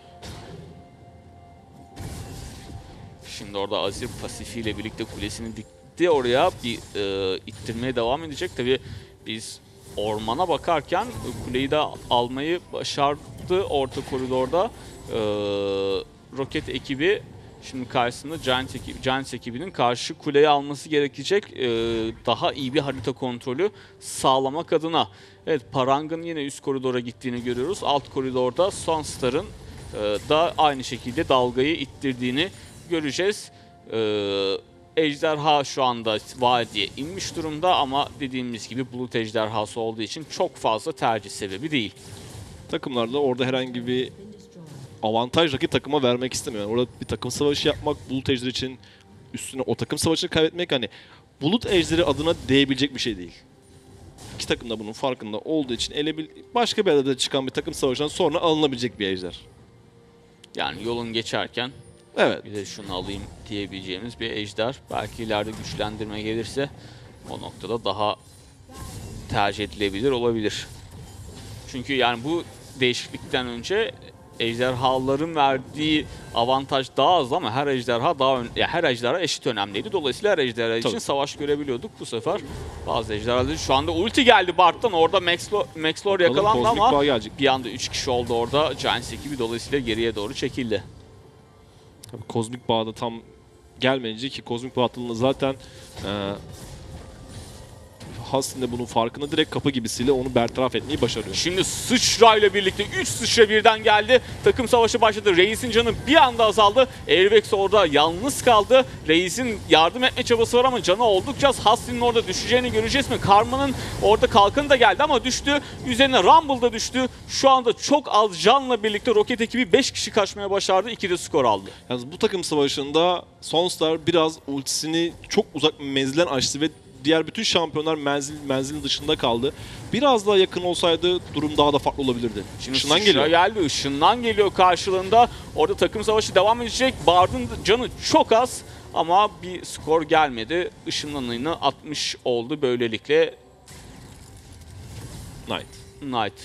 Şimdi orada Azir pasifiyle birlikte kulesini dikti oraya. Bir e, ittirmeye devam edecek. Tabii biz ormana bakarken kuleyi de almayı başardı orta koridorda. E, Rocket ekibi şimdi karşısında Giants, ekibi, Giants ekibinin karşı kuleyi alması gerekecek. E, daha iyi bir harita kontrolü sağlamak adına. Evet, Parang'ın yine üst koridora gittiğini görüyoruz. Alt koridorda Sunstar'ın e, da aynı şekilde dalgayı ittirdiğini göreceğiz. Ee, ejderha şu anda vadiye inmiş durumda ama dediğimiz gibi bulut ejderhası olduğu için çok fazla tercih sebebi değil. Takımlarda orada herhangi bir avantaj rakip takıma vermek istemiyor. Yani orada bir takım savaşı yapmak, bulut ejderi için üstüne o takım savaşını kaybetmek hani bulut ejderi adına değebilecek bir şey değil. İki takım da bunun farkında olduğu için ele bil başka bir arada çıkan bir takım savaşından sonra alınabilecek bir ejder. Yani yolun geçerken Evet. bir de şunu alayım diyebileceğimiz bir ejder. Belki ileride güçlendirme gelirse o noktada daha tercih edilebilir olabilir. Çünkü yani bu değişiklikten önce ejderhaların verdiği avantaj daha az ama her ejderha daha ön, ya her ejderha eşit önemliydi. Dolayısıyla her ejderha için Tabii. savaş görebiliyorduk. Bu sefer bazı ejderhalar şu anda ulti geldi Bart'tan. Orada Max Lord, Max Lord yakalandı ama bir anda üç kişi oldu orada. Giants ekibi dolayısıyla geriye doğru çekildi. Tabii kozmik bağda tam gelmeyince ki kozmik bağ atılımı zaten e, Huston de bunun farkında direkt kapı gibisiyle onu bertaraf etmeyi başarıyor. Şimdi sıçrayla birlikte üç sıçra birden geldi. Takım savaşı başladı. Reis'in canı bir anda azaldı. Airvex orada yalnız kaldı. Reis'in yardım etme çabası var ama canı oldukça az. Huston'ın orada düşeceğini göreceğiz mi? Karma'nın orada kalkanı da geldi ama düştü. Üzerine Rumble da düştü. Şu anda çok az canla birlikte Rocket ekibi beş kişi kaçmaya başardı. iki de skor aldı. Yalnız bu takım savaşında Sunstar biraz ultisini çok uzak menzilden açtı ve diğer bütün şampiyonlar menzil menzilin dışında kaldı. Biraz daha yakın olsaydı durum daha da farklı olabilirdi. Şimdi Işından sıçra geliyor. geldi. Işından geliyor karşılığında. Orada takım savaşı devam edecek. Bard'ın canı çok az ama bir skor gelmedi. Işınlanını atmış oldu böylelikle Knight. Knight.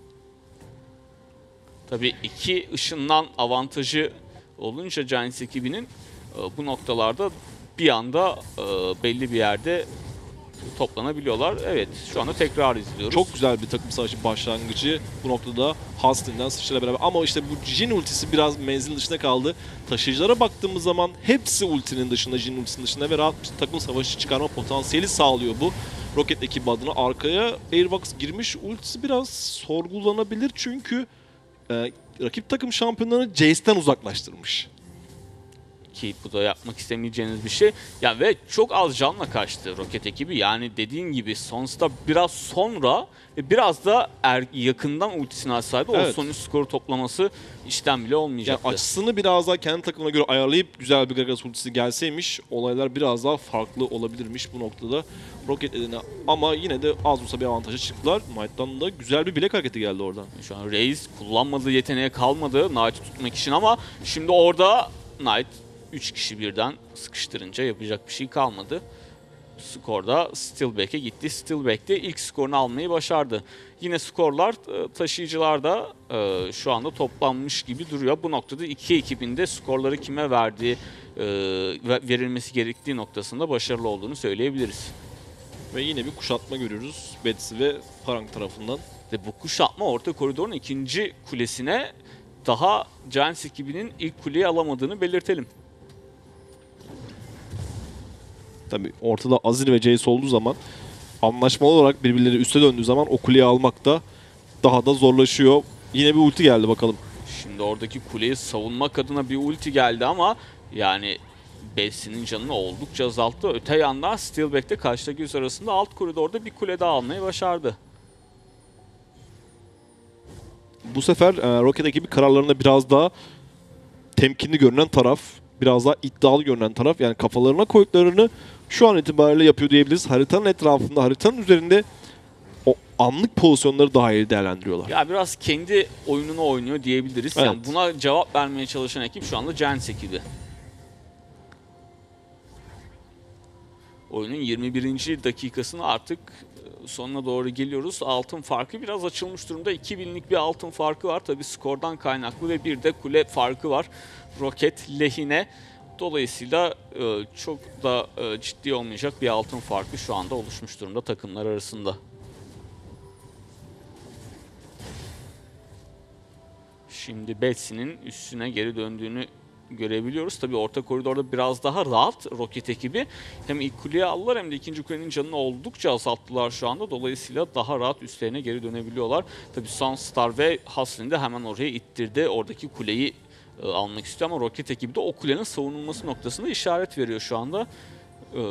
Tabii iki ışından avantajı olunca Giants ekibinin bu noktalarda bir anda belli bir yerde toplanabiliyorlar. Evet, şu anda tekrar izliyoruz. Çok güzel bir takım savaşı başlangıcı bu noktada Huston'dan sıçrayla beraber. Ama işte bu Jhin ultisi biraz menzil dışında kaldı. Taşıyıcılara baktığımız zaman hepsi ultinin dışında, Jhin ultisinin dışında ve rahat bir takım savaşı çıkarma potansiyeli sağlıyor bu Rocket ekibi adına. Arkaya Airbox girmiş, ultisi biraz sorgulanabilir çünkü e, rakip takım şampiyonlarını Jace'den uzaklaştırmış. Ki bu da yapmak istemeyeceğiniz bir şey. Ya ve çok az canla kaçtı Rocket ekibi. Yani dediğin gibi Sons'ta biraz sonra ve biraz da er, yakından ultisini alsaydı Evet. o son üç skoru toplaması işten bile olmayacaktı. Yani açısını biraz daha kendi takımına göre ayarlayıp güzel bir Gragas ultisi gelseymiş olaylar biraz daha farklı olabilirmiş bu noktada Rocket eline. Ama yine de az olsa bir avantaja çıktılar. Knight'tan da güzel bir bilek hareketi geldi oradan. Şu an Reis kullanmadığı yeteneğe kalmadı Knight'ı tutmak için ama şimdi orada Knight üç kişi birden sıkıştırınca yapacak bir şey kalmadı. Skorda Steelback'e gitti. Steelback de ilk skorunu almayı başardı. Yine skorlar taşıyıcılarda e, şu anda toplanmış gibi duruyor. Bu noktada iki ekibin de skorları kime verdiği, e, verilmesi gerektiği noktasında başarılı olduğunu söyleyebiliriz. Ve yine bir kuşatma görüyoruz Betsy ve Parang tarafından. Ve bu kuşatma orta koridorun ikinci kulesine daha Giants ekibinin ilk kuleyi alamadığını belirtelim. Tabii ortada Azir ve Jace olduğu zaman anlaşmalı olarak birbirleri üste döndüğü zaman o kuleyi almak da daha da zorlaşıyor. Yine bir ulti geldi bakalım. Şimdi oradaki kuleyi savunmak adına bir ulti geldi ama yani Betsy'nin canını oldukça azalttı. Öte yandan Steelback'te karşıdaki göz arasında alt koridorda bir kule daha almayı başardı. Bu sefer e, Rocket ekibi kararlarında biraz daha temkinli görünen taraf, biraz daha iddialı görünen taraf. Yani kafalarına koyduklarını şu an itibariyle yapıyor diyebiliriz. Haritanın etrafında, haritanın üzerinde o anlık pozisyonları daha iyi değerlendiriyorlar. Ya biraz kendi oyununu oynuyor diyebiliriz. Evet. Yani buna cevap vermeye çalışan ekip şu anda Giants ekibi. Oyunun yirmi birinci dakikasını artık sonuna doğru geliyoruz. Altın farkı biraz açılmış durumda. iki binlik bir altın farkı var. Tabii skordan kaynaklı ve bir de kule farkı var. Rocket lehine. Dolayısıyla çok da ciddi olmayacak bir altın farkı şu anda oluşmuş durumda takımlar arasında. Şimdi Betsy'nin üstüne geri döndüğünü görebiliyoruz. Tabii orta koridorda biraz daha rahat Rocket ekibi. Hem ilk kuleyi aldılar hem de ikinci kulenin canını oldukça azalttılar şu anda. Dolayısıyla daha rahat üstlerine geri dönebiliyorlar. Tabii Sunstar ve Haslin de hemen oraya ittirdi. Oradaki kuleyi e, almak istiyor ama Rocket ekibi de o kulenin savunulması noktasında işaret veriyor şu anda. E,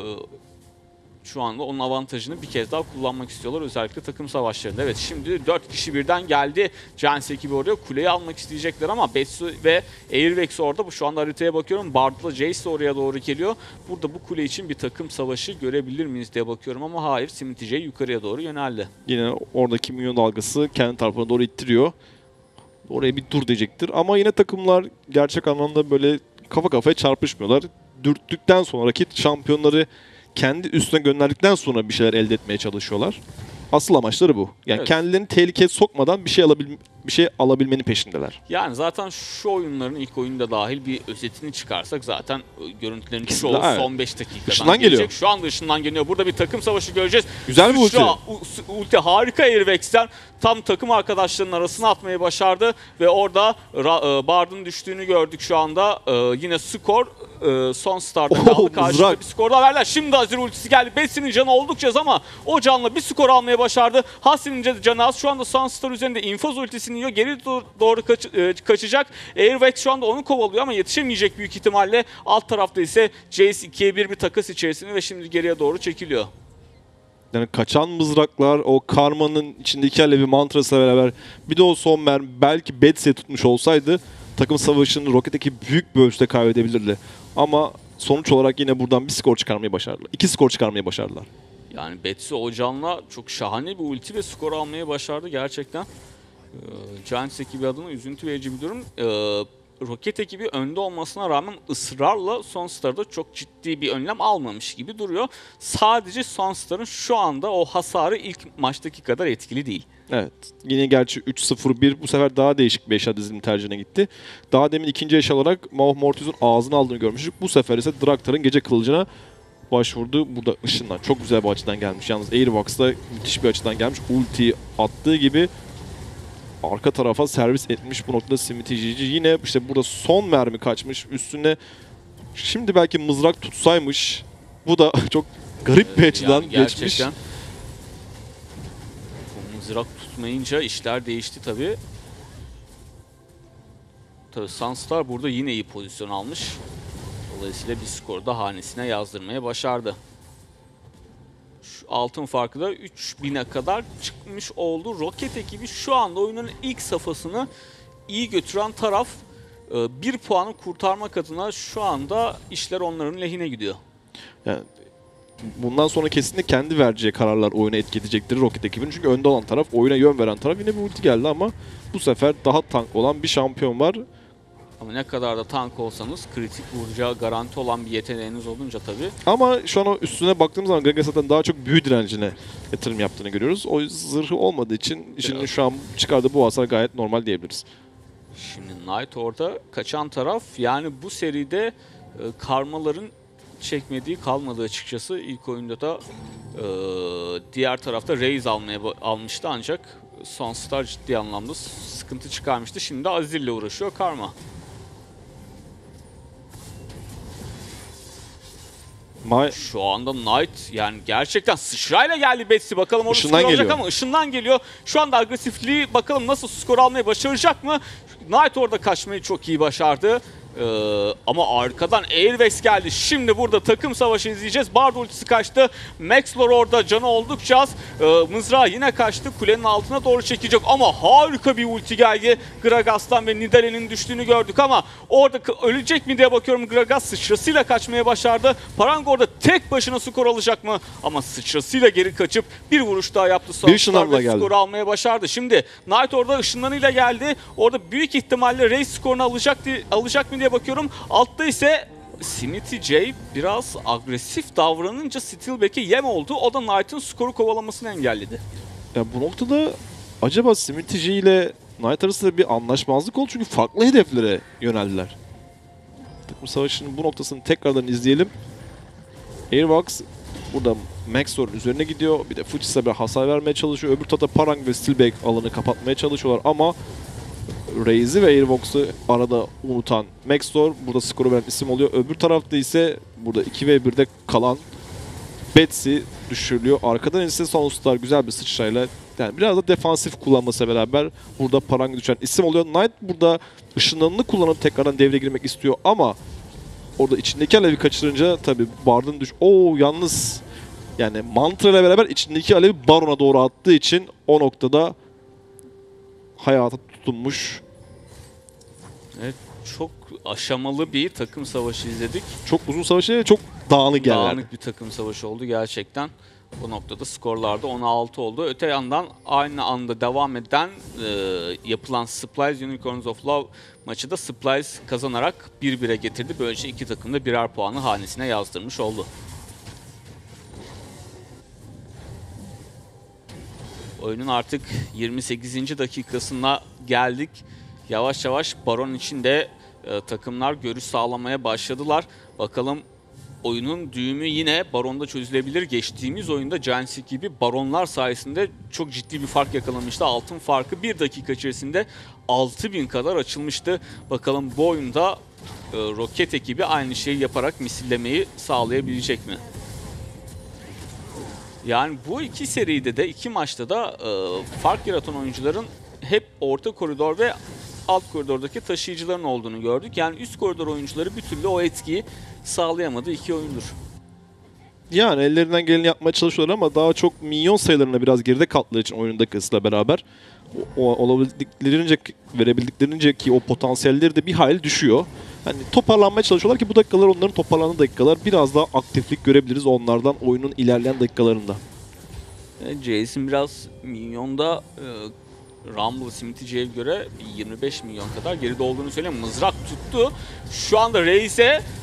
Şu anda onun avantajını bir kez daha kullanmak istiyorlar. Özellikle takım savaşlarında. Evet, şimdi dört kişi birden geldi. Giants ekibi oraya kuleyi almak isteyecekler ama Betsy ve Airvex orada. Şu anda haritaya bakıyorum. Bard'la Jace de oraya doğru geliyor. Burada bu kule için bir takım savaşı görebilir miyiz diye bakıyorum ama hayır. Smithy J yukarıya doğru yöneldi. Yine oradaki minyon dalgası kendi tarafına doğru ittiriyor. Oraya bir dur diyecektir. Ama yine takımlar gerçek anlamda böyle kafa kafaya çarpışmıyorlar. Dürttükten sonra rakip şampiyonları kendi üstüne gönderdikten sonra bir şeyler elde etmeye çalışıyorlar. Asıl amaçları bu. Yani Evet. kendilerini tehlikeye sokmadan bir şey alabil bir şey alabilmenin peşindeler. Yani zaten şu oyunların ilk oyunda dahil bir özetini çıkarsak zaten görüntülerin Kesinlikle, çoğu evet. son beş dakikadan Işından gelecek. geliyor. Şu anda ışından geliyor. Burada bir takım savaşı göreceğiz. Güzel bir Sıçra, ulti. u- ulti harika Airvex'ten tam takım arkadaşlarının arasına atmayı başardı ve orada Ra- e, Bard'ın düştüğünü gördük şu anda. E, yine skor e, son startta Oh, kaldı. Karşıda mızrak. bir skor daha verdiler. Şimdi Azir ultisi geldi. Betsy'nin canı oldukça az ama o canla bir skor almaya başardı. Hassin'in canı az. Şu anda Sunstar üzerinde infaz ultisini yiyor. Geri do- doğru kaç- e, kaçacak. Airvex şu anda onu kovalıyor ama yetişemeyecek büyük ihtimalle. Alt tarafta ise Jace ikiye bir bir takas içerisinde ve şimdi geriye doğru çekiliyor. Yani kaçan mızraklar, o karmanın içindeki alevi mantrasıyla beraber bir de o son mermi belki Betsy'ye tutmuş olsaydı takım savaşını Rocket'teki büyük bir ölçüde kaybedebilirdi. Ama sonuç olarak yine buradan bir skor çıkarmayı başardılar. İki skor çıkarmayı başardılar. Yani Betsy o canla çok şahane bir ulti ve skor almayı başardı gerçekten. Ee, Giants ekibi adına üzüntü verici bir durum. Ee, Rocket ekibi önde olmasına rağmen ısrarla Sunstar'da çok ciddi bir önlem almamış gibi duruyor. Sadece Sunstar'ın şu anda o hasarı ilk maçtaki kadar etkili değil. Evet. Yine gerçi üç sıfır bir bu sefer daha değişik bir eşya dizilimi tercihine gitti. Daha demin ikinci eşya olarak Mauve Mortis'un ağzını aldığını görmüştük. Bu sefer ise Draktar'ın gece kılıcına başvurdu. Burada ışından çok güzel bir açıdan gelmiş. Yalnız Airbox'da müthiş bir açıdan gelmiş. Ulti attığı gibi arka tarafa servis etmiş bu noktada Smithy G G. Yine işte burada son mermi kaçmış. Üstüne şimdi belki mızrak tutsaymış. Bu da çok garip bir açıdan Yani geçmiş. gerçekten bu mızrak tutmayınca işler değişti tabii. Tabii Sunstar burada yine iyi pozisyon almış. Dolayısıyla bir skoru da hanesine yazdırmaya başardı. Şu altın farkı da üç bine kadar çıkmış oldu. Roket ekibi şu anda oyunun ilk safhasını iyi götüren taraf. Bir puanı kurtarmak adına şu anda işler onların lehine gidiyor. Yani bundan sonra kesinlikle kendi vereceği kararlar oyuna etki edecektir Rocket ekibinin. Çünkü önde olan taraf, oyuna yön veren taraf. Yine bir ulti geldi ama bu sefer daha tank olan bir şampiyon var. Ama ne kadar da tank olsanız kritik vuracağı garanti olan bir yeteneğiniz olunca tabii. Ama şu an üstüne baktığımız zaman Gragas zaten daha çok büyü direncine yatırım yaptığını görüyoruz. O zırhı olmadığı için işinin şu an çıkardığı bu hasar gayet normal diyebiliriz. Şimdi Knight orada kaçan taraf. Yani bu seride e, karmaların çekmediği kalmadı açıkçası. İlk oyunda da e, diğer tarafta Raze almaya almıştı ancak Sunstar ciddi anlamda sıkıntı çıkarmıştı. Şimdi Azir ile uğraşıyor Karma. Ma Şu anda Knight yani gerçekten sıçrayla geldi Betsy. Bakalım orada Işından skor alacak geliyor. ama ışından geliyor. Şu anda agresifliği bakalım nasıl skor almayı başaracak mı? Knight orada kaçmayı çok iyi başardı. Ee, ama arkadan Airvex geldi. Şimdi burada takım savaşı izleyeceğiz. Bard ultisi kaçtı. Maxlor orada canı oldukça az. Ee, mızrağı yine kaçtı. Kulenin altına doğru çekecek ama harika bir ulti geldi. Gragas'tan ve Nidalee'nin düştüğünü gördük ama orada ölecek mi diye bakıyorum. Gragas sıçrasıyla kaçmaya başardı. Parang orada tek başına skor alacak mı? Ama sıçrasıyla geri kaçıp bir vuruş daha yaptı. Bir ışınlanma geldi. Skoru almaya başardı. Şimdi Knight orada ışınlanıyla geldi. Orada büyük ihtimalle Raze skorunu alacak, diye, alacak mı diye bakıyorum. Altta ise Smithy J biraz agresif davranınca Steelback'e yem oldu. O da Knight'ın skoru kovalamasını engelledi. Ya bu noktada acaba Smithy G ile Knight arasında bir anlaşmazlık oldu çünkü farklı hedeflere yöneldiler. Takım savaşının bu noktasını tekrardan izleyelim. Airbox burada Maxor'un üzerine gidiyor. Bir de Fujis'a bir hasar vermeye çalışıyor. Öbür tarafta Parang ve Steelback alanı kapatmaya çalışıyorlar ama Raze'i ve Airbox'u arada unutan Maxor burada skoru veren isim oluyor. Öbür tarafta ise burada iki ve birde kalan Betsy düşürülüyor. Arkadan ise Sunstar güzel bir sıçrayla yani biraz da defansif kullanması beraber burada Parang düşen isim oluyor. Knight burada ışınlanını kullanıp tekrardan devreye girmek istiyor ama orada içindeki alevi kaçırınca tabii Bard'ın düş... Oo yalnız yani Mantra ile beraber içindeki alevi Baron'a doğru attığı için o noktada hayata tutunmuş. Evet, çok aşamalı bir takım savaşı izledik. Çok uzun savaşı ve çok dağınık yerler. Dağınık bir takım savaşı oldu gerçekten. Bu noktada skorlarda on altı oldu. Öte yandan aynı anda devam eden e, yapılan Supplies Unicorns of Love maçı da Supplies kazanarak bir bire getirdi. Böylece iki takım da birer puanı hanesine yazdırmış oldu. Oyunun artık yirmi sekizinci dakikasına geldik. Yavaş yavaş Baron için de e, takımlar görüş sağlamaya başladılar. Bakalım oyunun düğümü yine Baron'da çözülebilir. Geçtiğimiz oyunda Giants gibi Baronlar sayesinde çok ciddi bir fark yakalamıştı. Altın farkı bir dakika içerisinde altı bin kadar açılmıştı. Bakalım bu oyunda e, Rocket ekibi aynı şeyi yaparak misillemeyi sağlayabilecek mi? Yani bu iki seride de iki maçta da e, fark yaratan oyuncuların hep orta koridor ve alt koridordaki taşıyıcıların olduğunu gördük. Yani üst koridor oyuncuları bir türlü o etkiyi sağlayamadı iki oyundur. Yani ellerinden geleni yapmaya çalışıyorlar ama daha çok minyon sayılarına biraz geride kaldığı için oyundaki hızla beraber o, o olabildiklerince, verebildiklerince ki o potansiyelleri de bir hayli düşüyor. Hani toparlanmaya çalışıyorlar ki bu dakikalar onların toparlandığı dakikalar biraz daha aktiflik görebiliriz onlardan oyunun ilerleyen dakikalarında. Jason biraz minyonda e, Rumble Smithy'ye göre yirmi beş milyon kadar geride olduğunu söyleyeyim. Mızrak tuttu. Şu anda Raze'e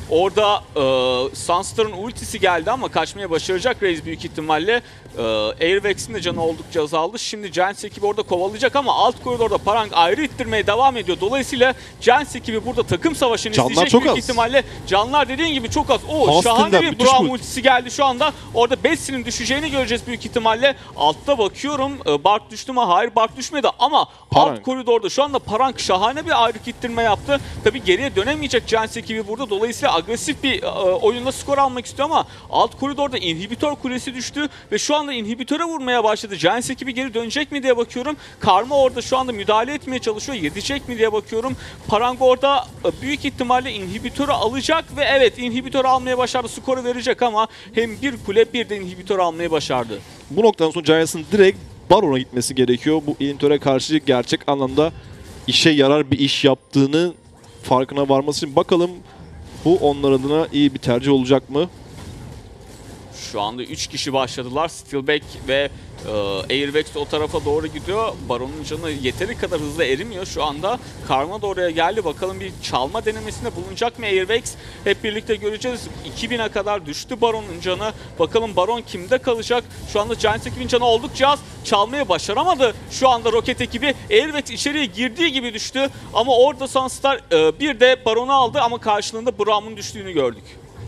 Orada e, Sunstar'ın ultisi geldi ama kaçmaya başaracak Raze büyük ihtimalle. E, Airvex'in de canı oldukça azaldı. Şimdi Giants ekibi orada kovalayacak ama alt koridorda Parang ayrı ittirmeye devam ediyor. Dolayısıyla Giants ekibi burada takım savaşını Canlar isteyecek çok büyük az. ihtimalle. Canlar dediğin gibi çok az. Oo, Austin'den şahane bir müthiş Braum bu. ultisi geldi şu anda. Orada Betsy'nin düşeceğini göreceğiz büyük ihtimalle. Altta bakıyorum. E, Bart düştü mü? Hayır, Bart düşmedi ama Parang. alt koridorda şu anda Parang şahane bir ayrı ittirme yaptı. Tabii geriye dönemeyecek Giants ekibi burada. Dolayısıyla agresif bir e, oyunla skor almak istiyor ama alt koridorda inhibitor kulesi düştü ve şu anda inhibitöre vurmaya başladı. Giants ekibi geri dönecek mi diye bakıyorum. Karma orada şu anda müdahale etmeye çalışıyor. Yetecek mi diye bakıyorum. Parang orada e, büyük ihtimalle inhibitörü alacak ve evet, inhibitörü almaya başardı. Skoru verecek ama hem bir kule bir de inhibitör almayı başardı. Bu noktadan sonra Giants'ın direkt Baron'a gitmesi gerekiyor. Bu inhibitöre karşı gerçek anlamda işe yarar bir iş yaptığını farkına varması için bakalım bu onlar adına iyi bir tercih olacak mı? Şu anda üç kişi başladılar. Steelback ve e, Airvex o tarafa doğru gidiyor. Baron'un canı yeteri kadar hızlı erimiyor şu anda. Karma da oraya geldi. Bakalım bir çalma denemesinde bulunacak mı Airvex? Hep birlikte göreceğiz. iki bine kadar düştü Baron'un canı. Bakalım Baron kimde kalacak? Şu anda Giants ekibinin canı oldukça az. Çalmayı başaramadı. Şu anda Rocket ekibi. Airvex içeriye girdiği gibi düştü. Ama orada Sunstar e, bir de Baron'u aldı ama karşılığında Braum'un düştüğünü gördük.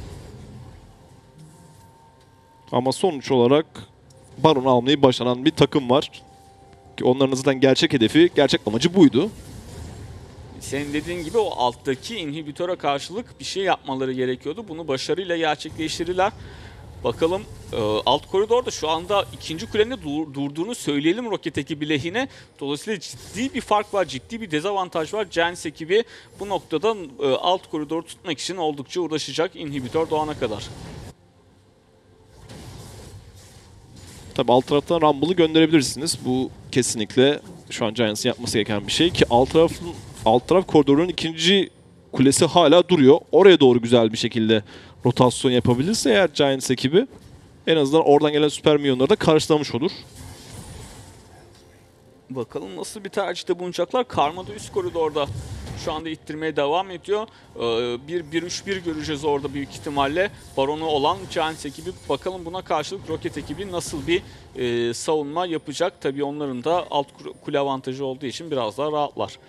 Ama sonuç olarak Baron almayı başaran bir takım var. Ki onların zaten gerçek hedefi, gerçek amacı buydu. Senin dediğin gibi o alttaki inhibitöre karşılık bir şey yapmaları gerekiyordu. Bunu başarıyla gerçekleştirdiler. Bakalım e, alt koridorda şu anda ikinci kulenin de dur, durduğunu söyleyelim Rocket ekibi lehine. Dolayısıyla ciddi bir fark var, ciddi bir dezavantaj var. Giants ekibi bu noktada e, alt koridoru tutmak için oldukça uğraşacak inhibitör doğana kadar. Tabii alt taraftan Rumble'ı gönderebilirsiniz. Bu kesinlikle şu an Giants'ın yapması gereken bir şey ki alt tarafın alt taraf koridorunun ikinci kulesi hala duruyor. Oraya doğru güzel bir şekilde rotasyon yapabilirse eğer Giants ekibi en azından oradan gelen süper milyonları da karşılamış olur. Bakalım nasıl bir tercihte bulunacaklar. Karma da üst koridorda şu anda ittirmeye devam ediyor. Ee, bir bir üç bir göreceğiz orada büyük ihtimalle. Baronu olan Giants ekibi. Bakalım buna karşılık Rocket ekibi nasıl bir e, savunma yapacak. Tabii onların da alt kule avantajı olduğu için biraz daha rahatlar.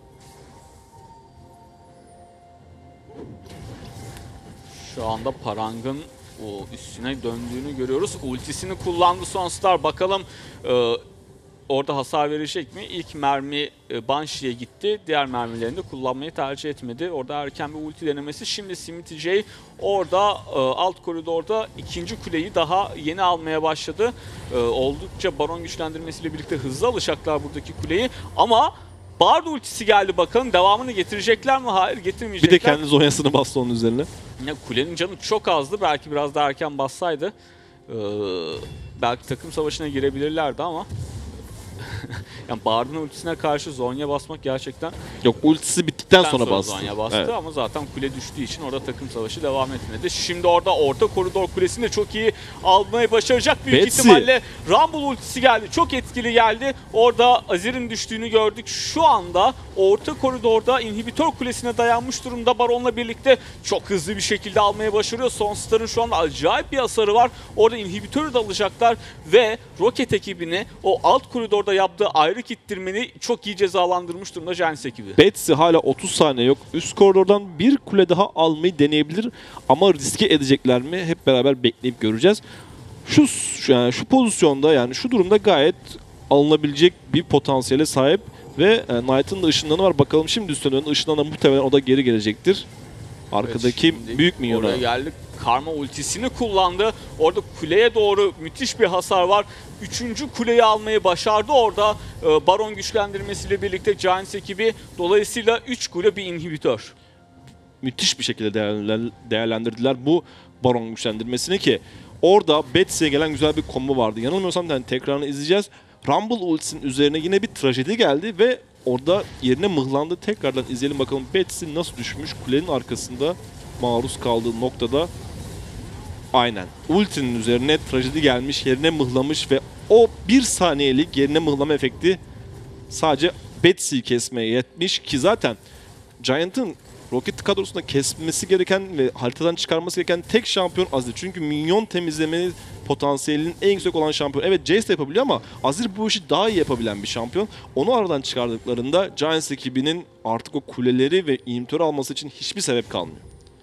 Şu anda Parang'ın o üstüne döndüğünü görüyoruz. Ultisini kullandı Sunstar. Bakalım e, orada hasar verecek mi? İlk mermi e, Banshee'ye gitti. Diğer mermilerini de kullanmayı tercih etmedi. Orada erken bir ulti denemesi. Şimdi Smithy J orada e, alt koridorda ikinci kuleyi daha yeni almaya başladı. E, oldukça baron güçlendirmesiyle birlikte hızlı alacaklar buradaki kuleyi. Ama Bard ultisi geldi bakalım. Devamını getirecekler mi? Hayır, getirmeyecekler. Bir de kendi zonyasını bastı onun üzerine. Ya, kulenin canı çok azdı. Belki biraz daha erken bassaydı e, belki takım savaşına girebilirlerdi ama yani Bard'ın ultisine karşı Zonya basmak gerçekten... Yok, ultisi bittikten sonra, sonra bastı. Zonya bastı, evet. Ama zaten kule düştüğü için orada takım savaşı devam etmedi. Şimdi orada orta koridor kulesini de çok iyi almayı başaracak büyük Betsy. ihtimalle. Rumble ultisi geldi. Çok etkili geldi. Orada Azir'in düştüğünü gördük. Şu anda orta koridorda inhibitör kulesine dayanmış durumda. Baron'la birlikte çok hızlı bir şekilde almaya başarıyor. Sunstar'ın şu anda acayip bir hasarı var. Orada inhibitörü de alacaklar ve Rocket ekibini o alt koridorda yaptığı ayrık ittirmeni çok iyi cezalandırmış durumda Giants ekibi. Betsy hala otuz saniye yok. Üst koridordan bir kule daha almayı deneyebilir ama riske edecekler mi? Hep beraber bekleyip göreceğiz. Şu yani şu pozisyonda, yani şu durumda gayet alınabilecek bir potansiyele sahip ve e, Knight'ın da ışınlanı var. Bakalım şimdi üstüne dönen ışınlanan muhtemelen o da geri gelecektir. Arkadaki evet, büyük minyona. Oraya geldik. Karma ultisini kullandı. Orada kuleye doğru müthiş bir hasar var. Üçüncü kuleyi almayı başardı orada. Ee, Baron güçlendirmesiyle birlikte Giants ekibi. Dolayısıyla üç kule bir inhibitör. Müthiş bir şekilde değerlendirdiler bu Baron güçlendirmesini ki orada Betsy'ye gelen güzel bir combo vardı. Yanılmıyorsam yani tekrarını izleyeceğiz. Rumble ultisinin üzerine yine bir trajedi geldi ve orada yerine mıhlandı. Tekrardan izleyelim bakalım Betsy nasıl düşmüş kulenin arkasında maruz kaldığı noktada. Aynen. Ultinin üzerine trajedi gelmiş, yerine mıhlamış ve o bir saniyelik yerine mıhlama efekti sadece Betsy'yi kesmeye yetmiş ki zaten Giant'ın Rocket kadrosunda kesmesi gereken ve haritadan çıkarması gereken tek şampiyon Azir. Çünkü minyon temizleme potansiyelinin en yüksek olan şampiyon. Evet, Jace de yapabiliyor ama Azir bu işi daha iyi yapabilen bir şampiyon. Onu aradan çıkardıklarında Giants ekibinin artık o kuleleri ve inhibitörü alması için hiçbir sebep kalmıyor.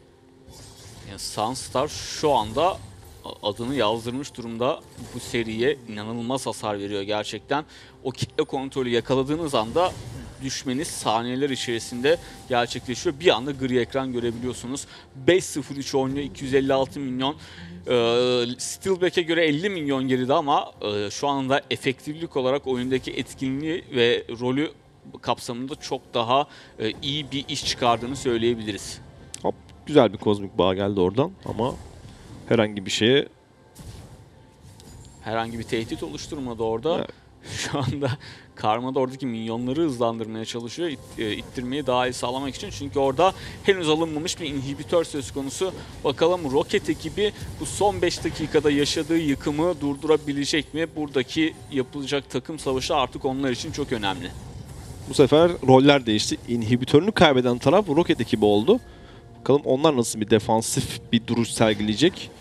Yani Sunstar şu anda adını yazdırmış durumda, bu seriye inanılmaz hasar veriyor gerçekten. O kitle kontrolü yakaladığınız anda düşmeniz saniyeler içerisinde gerçekleşiyor. Bir anda gri ekran görebiliyorsunuz. beş sıfır üç oynuyor, iki yüz elli altı milyon. Ee, Steelback'e göre elli milyon geride ama e, şu anda efektiflik olarak oyundaki etkinliği ve rolü kapsamında çok daha e, iyi bir iş çıkardığını söyleyebiliriz. Hop, güzel bir kozmik bağ geldi oradan ama herhangi bir şeye Herhangi bir tehdit oluşturmadı orada. Evet. Şu anda Karma da oradaki minyonları hızlandırmaya çalışıyor, it, e, ittirmeyi daha iyi sağlamak için. Çünkü orada henüz alınmamış bir inhibitör söz konusu. Bakalım Rocket ekibi bu son beş dakikada yaşadığı yıkımı durdurabilecek mi? Buradaki yapılacak takım savaşı artık onlar için çok önemli. bu sefer roller değişti. İnhibitörünü kaybeden taraf Rocket ekibi oldu. Bakalım onlar nasıl bir defansif bir duruş sergileyecek.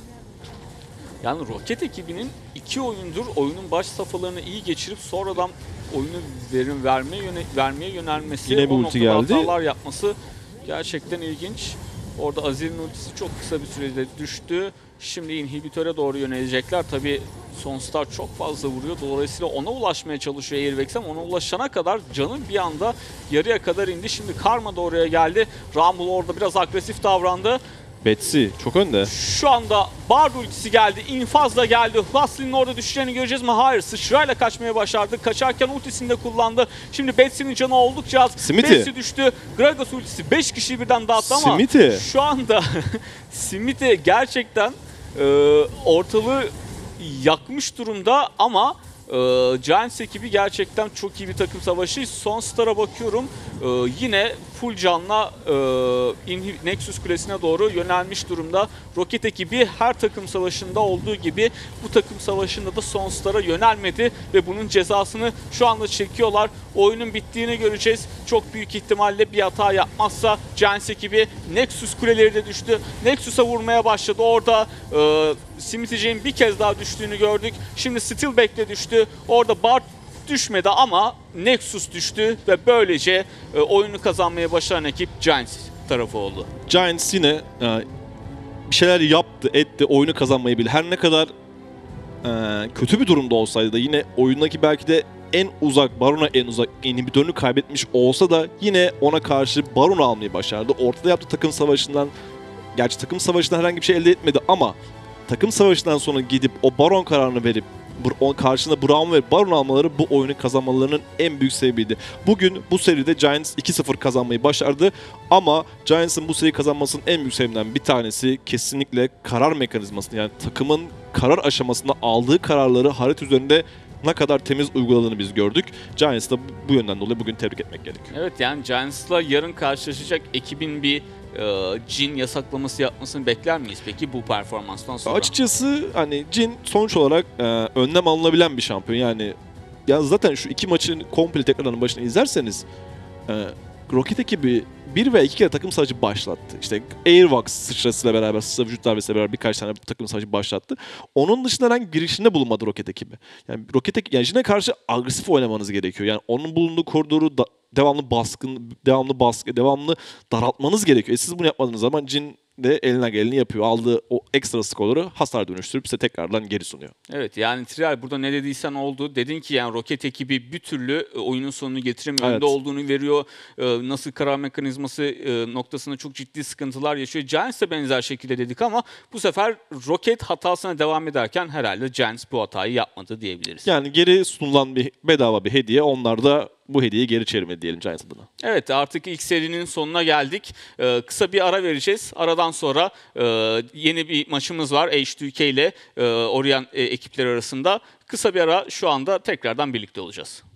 Yani Rocket ekibinin iki oyundur oyunun baş safhalarını iyi geçirip sonradan oyunu verim vermeye yöne, vermeye yönelmesi, Yine bir o ulti noktada geldi. hatalar yapması gerçekten ilginç. Orada Azir'in ultisi çok kısa bir sürede düştü. Şimdi inhibitöre doğru yönelecekler. Tabii Sunstar çok fazla vuruyor. Dolayısıyla ona ulaşmaya çalışıyor Airvex ama ona ulaşana kadar canı bir anda yarıya kadar indi. Şimdi Karma da oraya geldi. Rumble orada biraz agresif davrandı. Betsy çok önde. Şu anda Bard ultisi geldi, infaz da geldi. Huxley'nin orada düşeceğini göreceğiz mi? Hayır, sıçrayla kaçmaya başardı. Kaçarken ultisini de kullandı. Şimdi Betsy'nin canı oldukça az. Smithy. Betsy düştü. Gragas ultisi beş kişiyi birden dağıttı ama Smithy. şu anda Smithy gerçekten e, ortalığı yakmış durumda ama e, Giants ekibi gerçekten çok iyi bir takım savaşı. Sunstar'a bakıyorum. E, yine full canla e, Nexus Kulesi'ne doğru yönelmiş durumda. Rocket ekibi her takım savaşında olduğu gibi bu takım savaşında da Sunstar'a yönelmedi ve bunun cezasını şu anda çekiyorlar. Oyunun bittiğini göreceğiz. Çok büyük ihtimalle bir hata yapmazsa Giants ekibi Nexus Kuleleri de düştü. Nexus'a vurmaya başladı. Orada e, Smithy'nin bir kez daha düştüğünü gördük. Şimdi Steelback de düştü. Orada Bard düşmedi ama Nexus düştü ve böylece e, oyunu kazanmaya başaran ekip Giants tarafı oldu. Giants yine e, bir şeyler yaptı, etti, oyunu kazanmayı bildi. Her ne kadar e, kötü bir durumda olsaydı da yine oyundaki belki de en uzak, Baron'a en uzak inhibitörünü kaybetmiş olsa da yine ona karşı Baron'u almayı başardı. Ortada yaptığı takım savaşından, gerçi takım savaşından herhangi bir şey elde etmedi ama takım savaşından sonra gidip o Baron kararını verip karşında Braum ve Baron almaları bu oyunu kazanmalarının en büyük sebebiydi. Bugün bu seride Giants iki sıfır kazanmayı başardı ama Giants'ın bu seriyi kazanmasının en büyük sebebinden bir tanesi kesinlikle karar mekanizmasını, yani takımın karar aşamasında aldığı kararları harita üzerinde ne kadar temiz uyguladığını biz gördük. Giants'ı da bu yönden dolayı bugün tebrik etmek gerekiyor. Evet, yani Giants'la yarın karşılaşacak ekibin bir e, Jhin yasaklaması yapmasını bekler miyiz peki bu performanstan sonra? Açıkçası hani Jhin sonuç olarak e, önlem alınabilen bir şampiyon. Yani ya zaten şu iki maçın komple tekrarının başına izlerseniz e, Rocket ekibi bir veya iki kere takım savaşı başlattı. İşte Airvox sıçrasıyla beraber, sıçra vücut darbesiyle beraber birkaç tane takım savaşı başlattı. Onun dışında herhangi bir girişinde bulunmadı Rocket ekibi. Yani Rocket ekibi, yani Jhin'e karşı agresif oynamanız gerekiyor. Yani onun bulunduğu koridoru da, devamlı baskın, devamlı baskı, devamlı daraltmanız gerekiyor. E siz bunu yapmadığınız zaman Jhin de elinden geleni yapıyor. Aldığı o ekstra skorları hasar dönüştürüp size tekrardan geri sunuyor. Evet, yani Trial burada ne dediysen oldu. Dedin ki yani Rocket ekibi bir türlü oyunun sonunu getiremiyor. Evet. Önde olduğunu veriyor. Nasıl karar mekanizması noktasında çok ciddi sıkıntılar yaşıyor. Giants de benzer şekilde dedik ama bu sefer Rocket hatasına devam ederken herhalde Giants bu hatayı yapmadı diyebiliriz. Yani geri sunulan bir bedava bir hediye. Onlar da bu hediyeyi geri çevirmedi diyelim Giants adına. Evet, artık ilk serinin sonuna geldik. Ee, kısa bir ara vereceğiz. Aradan sonra e, yeni bir maçımız var H iki K ile e, Orion e, ekipleri arasında. Kısa bir ara, şu anda tekrardan birlikte olacağız.